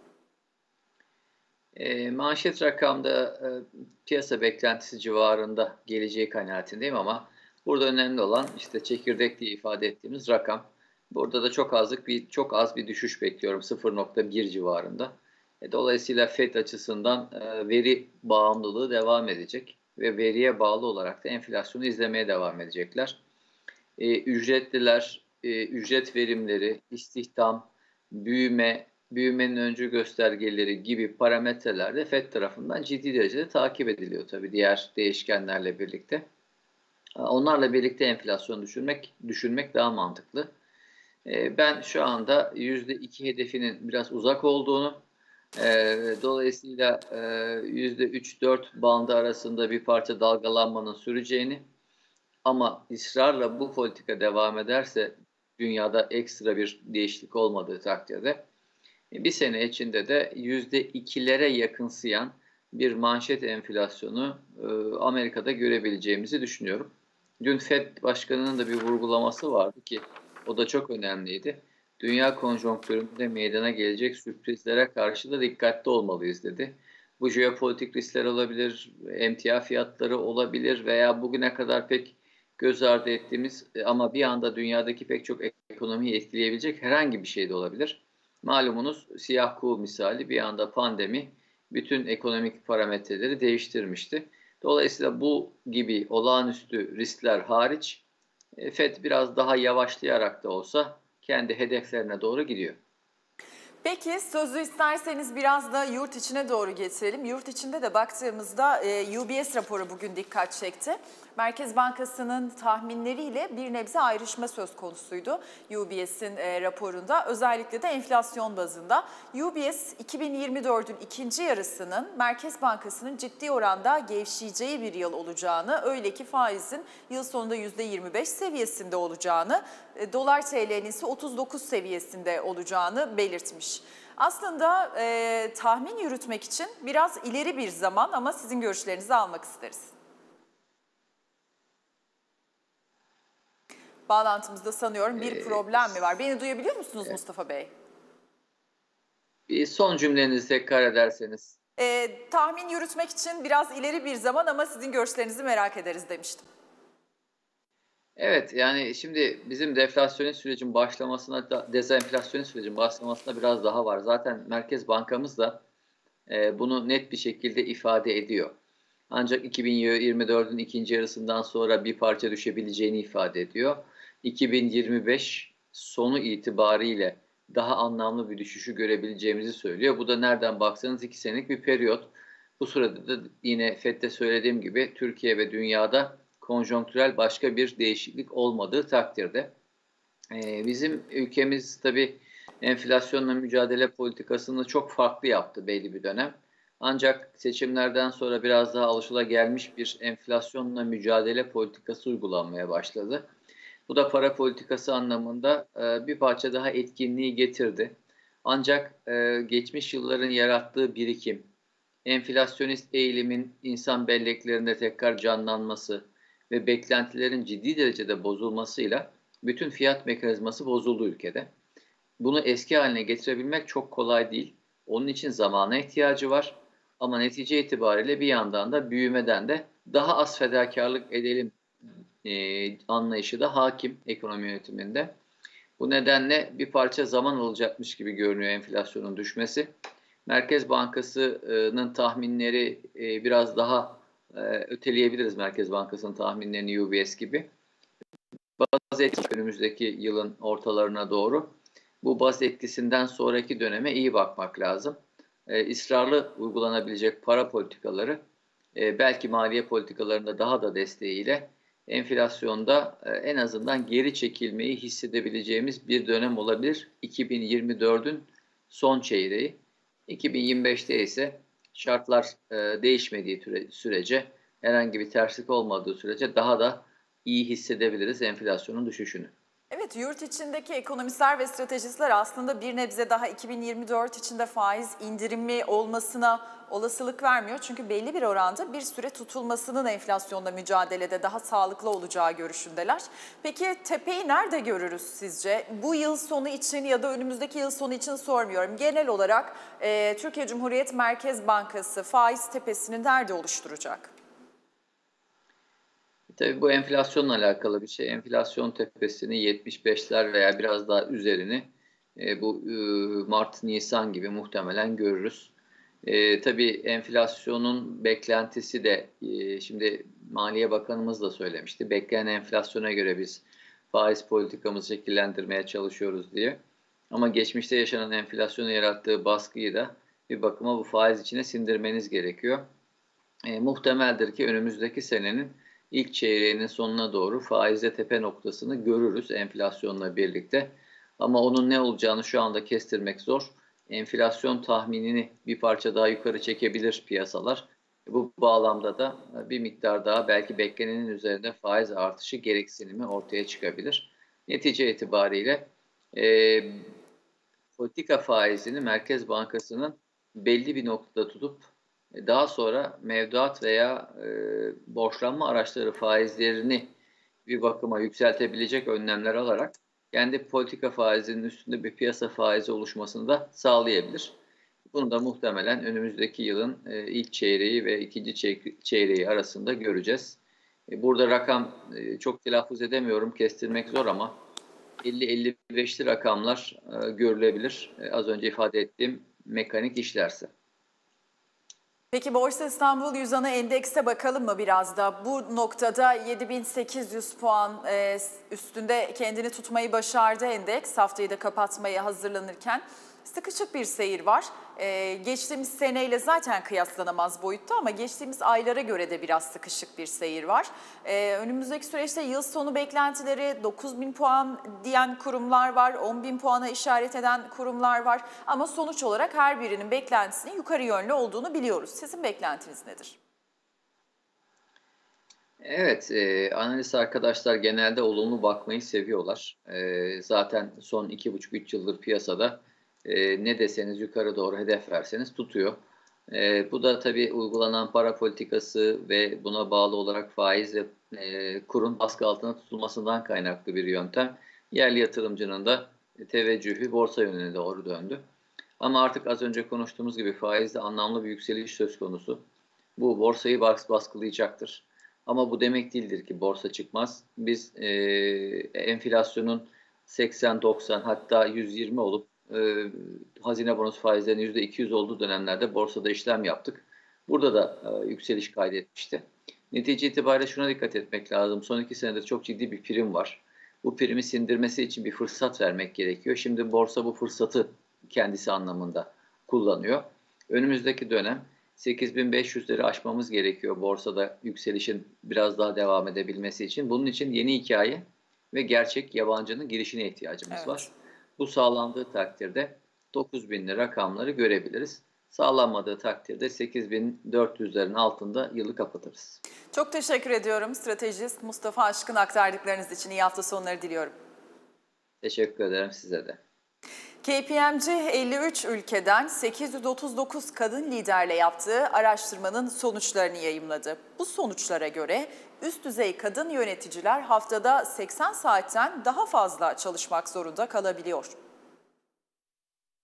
Speaker 6: E, manşet rakamda e, piyasa beklentisi civarında geleceği kanaatindeyim ama burada önemli olan işte çekirdek diye ifade ettiğimiz rakam. Burada da çok azlık bir çok az bir düşüş bekliyorum sıfır nokta bir civarında. E, dolayısıyla F E D açısından e, veri bağımlılığı devam edecek ve veriye bağlı olarak da enflasyonu izlemeye devam edecekler. E, ücretliler, e, ücret verimleri, istihdam, büyüme, büyümenin öncü göstergeleri gibi parametreler de F E D tarafından ciddi derecede takip ediliyor tabii diğer değişkenlerle birlikte. Onlarla birlikte enflasyonu düşürmek, düşünmek daha mantıklı. Ben şu anda yüzde iki hedefinin biraz uzak olduğunu, dolayısıyla yüzde üç dört bandı arasında bir parça dalgalanmanın süreceğini ama ısrarla bu politika devam ederse dünyada ekstra bir değişiklik olmadığı takdirde bir sene içinde de yüzde ikilere yakınsayan bir manşet enflasyonu e, Amerika'da görebileceğimizi düşünüyorum. Dün F E D Başkanı'nın da bir vurgulaması vardı ki o da çok önemliydi. Dünya konjonktüründe meydana gelecek sürprizlere karşı da dikkatli olmalıyız dedi. Bu jeopolitik riskler olabilir, emtia fiyatları olabilir veya bugüne kadar pek göz ardı ettiğimiz ama bir anda dünyadaki pek çok ekonomiyi etkileyebilecek herhangi bir şey de olabilir. Malumunuz siyah kuğu misali bir anda pandemi bütün ekonomik parametreleri değiştirmişti. Dolayısıyla bu gibi olağanüstü riskler hariç F E D biraz daha yavaşlayarak da olsa kendi hedeflerine doğru gidiyor.
Speaker 1: Peki sözü isterseniz biraz da yurt içine doğru getirelim. Yurt içinde de baktığımızda e, U B S raporu bugün dikkat çekti. Merkez Bankası'nın tahminleriyle bir nebze ayrışma söz konusuydu U B S'in e, raporunda. Özellikle de enflasyon bazında. U B S iki bin yirmi dördün ikinci yarısının Merkez Bankası'nın ciddi oranda gevşeyeceği bir yıl olacağını, öyle ki faizin yıl sonunda yüzde yirmi beş seviyesinde olacağını, e, dolar T L'nin ise otuz dokuz seviyesinde olacağını belirtmiş. Aslında e, tahmin yürütmek için biraz ileri bir zaman ama sizin görüşlerinizi almak isteriz. Bağlantımızda sanıyorum bir ee, problem mi var? Beni duyabiliyor musunuz evet. Mustafa Bey?
Speaker 6: Bir son cümlenizi tekrar ederseniz.
Speaker 1: Ee, tahmin yürütmek için biraz ileri bir zaman ama sizin görüşlerinizi merak ederiz demiştim.
Speaker 6: Evet, yani şimdi bizim deflasyonist sürecin başlamasına, da, dezenflasyonist sürecin başlamasına biraz daha var. Zaten Merkez Bankamız da e, bunu net bir şekilde ifade ediyor. Ancak iki bin yirmi dördün ikinci yarısından sonra bir parça düşebileceğini ifade ediyor. iki bin yirmi beş sonu itibariyle daha anlamlı bir düşüşü görebileceğimizi söylüyor. Bu da nereden baksanız iki senelik bir periyot. Bu sırada da yine F E D'de söylediğim gibi Türkiye ve dünyada konjonktürel başka bir değişiklik olmadığı takdirde ee, bizim ülkemiz tabii enflasyonla mücadele politikasını çok farklı yaptı belli bir dönem. Ancak seçimlerden sonra biraz daha alışılagelmiş bir enflasyonla mücadele politikası uygulanmaya başladı. Bu da para politikası anlamında e, bir parça daha etkinliği getirdi. Ancak e, geçmiş yılların yarattığı birikim, enflasyonist eğilimin insan belleklerinde tekrar canlanması ve beklentilerin ciddi derecede bozulmasıyla bütün fiyat mekanizması bozuldu ülkede. Bunu eski haline getirebilmek çok kolay değil. Onun için zamana ihtiyacı var. Ama netice itibariyle bir yandan da büyümeden de daha az fedakarlık edelim e, anlayışı da hakim ekonomi yönetiminde. Bu nedenle bir parça zaman alacakmış gibi görünüyor enflasyonun düşmesi. Merkez Bankası'nın tahminleri e, biraz daha e, öteleyebiliriz Merkez Bankası'nın tahminlerini U B S gibi. Baz etkisi önümüzdeki yılın ortalarına doğru. Bu baz etkisinden sonraki döneme iyi bakmak lazım. E, ısrarlı uygulanabilecek para politikaları e, belki maliye politikalarında daha da desteğiyle enflasyonda e, en azından geri çekilmeyi hissedebileceğimiz bir dönem olabilir. iki bin yirmi dördün son çeyreği. iki bin yirmi beşte ise şartlar e, değişmediği türe, sürece, herhangi bir terslik olmadığı sürece daha da iyi hissedebiliriz enflasyonun düşüşünü.
Speaker 1: Evet, yurt içindeki ekonomistler ve stratejistler aslında bir nebze daha iki bin yirmi dört içinde faiz indirimli olmasına olasılık vermiyor. Çünkü belli bir oranda bir süre tutulmasının enflasyonla mücadelede daha sağlıklı olacağı görüşündeler. Peki tepeyi nerede görürüz sizce? Bu yıl sonu için ya da önümüzdeki yıl sonu için sormuyorum. Genel olarak e, Türkiye Cumhuriyet Merkez Bankası faiz tepesini nerede oluşturacak?
Speaker 6: Tabii bu enflasyonla alakalı bir şey. Enflasyon tepesini yetmiş beşler veya biraz daha üzerini e, bu e, Mart-Nisan gibi muhtemelen görürüz. E, tabii enflasyonun beklentisi de e, şimdi Maliye Bakanımız da söylemişti. Beklenen enflasyona göre biz faiz politikamızı şekillendirmeye çalışıyoruz diye. Ama geçmişte yaşanan enflasyonun yarattığı baskıyı da bir bakıma bu faiz içine sindirmeniz gerekiyor. E, muhtemeldir ki önümüzdeki senenin İlk çeyreğinin sonuna doğru faizde tepe noktasını görürüz enflasyonla birlikte. Ama onun ne olacağını şu anda kestirmek zor. Enflasyon tahminini bir parça daha yukarı çekebilir piyasalar. Bu bağlamda da bir miktar daha belki beklenenin üzerinde faiz artışı gereksinimi ortaya çıkabilir. Netice itibariyle e, politika faizini Merkez Bankası'nın belli bir noktada tutup daha sonra mevduat veya e, borçlanma araçları faizlerini bir bakıma yükseltebilecek önlemler alarak kendi politika faizinin üstünde bir piyasa faizi oluşmasını da sağlayabilir. Bunu da muhtemelen önümüzdeki yılın e, ilk çeyreği ve ikinci çeyreği arasında göreceğiz. E, burada rakam e, çok telaffuz edemiyorum, kestirmek zor ama elli elli beşli rakamlar e, görülebilir. E, az önce ifade ettiğim mekanik işlerse.
Speaker 1: Peki Borsa İstanbul yüz ana endekse bakalım mı biraz da? Bu noktada yedi bin sekiz yüz puan e, üstünde kendini tutmayı başardı endeks. Haftayı da kapatmaya hazırlanırken sıkışık bir seyir var. E, geçtiğimiz seneyle zaten kıyaslanamaz boyutta ama geçtiğimiz aylara göre de biraz sıkışık bir seyir var. E, önümüzdeki süreçte yıl sonu beklentileri dokuz bin puan diyen kurumlar var, on bin puana işaret eden kurumlar var. Ama sonuç olarak her birinin beklentisinin yukarı yönlü olduğunu biliyoruz. Sizin beklentiniz nedir?
Speaker 6: Evet, e, analist arkadaşlar genelde olumlu bakmayı seviyorlar. E, zaten son iki buçuk üç yıldır piyasada e, ne deseniz yukarı doğru hedef verseniz tutuyor. E, bu da tabii uygulanan para politikası ve buna bağlı olarak faiz ve e, kurun baskı altına tutulmasından kaynaklı bir yöntem. Yerli yatırımcının da teveccühü borsa yönüne doğru döndü. Ama artık az önce konuştuğumuz gibi faizde anlamlı bir yükseliş söz konusu. Bu borsayı baskılayacaktır. Ama bu demek değildir ki borsa çıkmaz. Biz e, enflasyonun seksen doksan hatta yüz yirmi olup e, hazine bonosu faizlerinin yüzde iki yüz olduğu dönemlerde borsada işlem yaptık. Burada da e, yükseliş kaydetmişti. Netice itibariyle şuna dikkat etmek lazım. Son iki senedir çok ciddi bir prim var. Bu primi sindirmesi için bir fırsat vermek gerekiyor. Şimdi borsa bu fırsatı kendisi anlamında kullanıyor. Önümüzdeki dönem sekiz bin beş yüzleri aşmamız gerekiyor borsada yükselişin biraz daha devam edebilmesi için. Bunun için yeni hikaye ve gerçek yabancının girişine ihtiyacımız evet. var. Bu sağlandığı takdirde dokuz binli rakamları görebiliriz. Sağlanmadığı takdirde sekiz bin dört yüzlerin altında yılı kapatırız.
Speaker 1: Çok teşekkür ediyorum stratejist Mustafa Aşkın, aktardıklarınız için. İyi hafta sonları diliyorum.
Speaker 6: Teşekkür ederim size de.
Speaker 1: K P M G elli üç ülkeden sekiz yüz otuz dokuz kadın liderle yaptığı araştırmanın sonuçlarını yayımladı. Bu sonuçlara göre üst düzey kadın yöneticiler haftada seksen saatten daha fazla çalışmak zorunda kalabiliyor.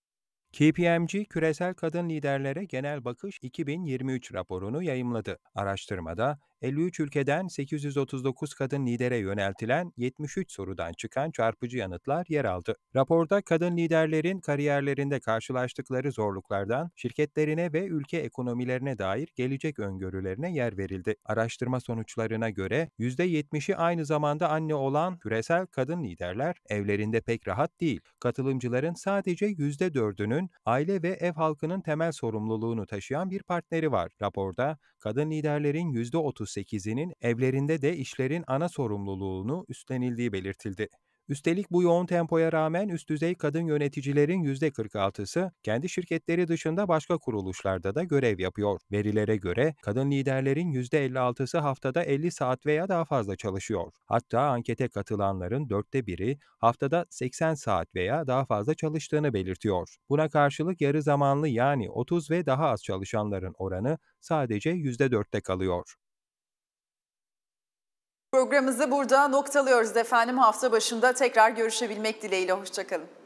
Speaker 2: K P M G, Küresel Kadın Liderlere Genel Bakış iki bin yirmi üç raporunu yayımladı. Araştırmada elli üç ülkeden sekiz yüz otuz dokuz kadın lidere yöneltilen yetmiş üç sorudan çıkan çarpıcı yanıtlar yer aldı. Raporda kadın liderlerin kariyerlerinde karşılaştıkları zorluklardan şirketlerine ve ülke ekonomilerine dair gelecek öngörülerine yer verildi. Araştırma sonuçlarına göre yüzde yetmişi aynı zamanda anne olan küresel kadın liderler evlerinde pek rahat değil. Katılımcıların sadece yüzde dördünün aile ve ev halkının temel sorumluluğunu taşıyan bir partneri var. Raporda kadın liderlerin yüzde otuz sekizinin evlerinde de işlerin ana sorumluluğunu üstlenildiği belirtildi. Üstelik bu yoğun tempoya rağmen üst düzey kadın yöneticilerin yüzde kırk altısı kendi şirketleri dışında başka kuruluşlarda da görev yapıyor. Verilere göre kadın liderlerin yüzde elli altısı haftada elli saat veya daha fazla çalışıyor. Hatta ankete katılanların dörtte biri haftada seksen saat veya daha fazla çalıştığını belirtiyor. Buna karşılık yarı zamanlı yani otuz ve daha az çalışanların oranı sadece yüzde dörtte kalıyor.
Speaker 1: Programımızı burada noktalıyoruz efendim. Hafta başında tekrar görüşebilmek dileğiyle. Hoşça kalın.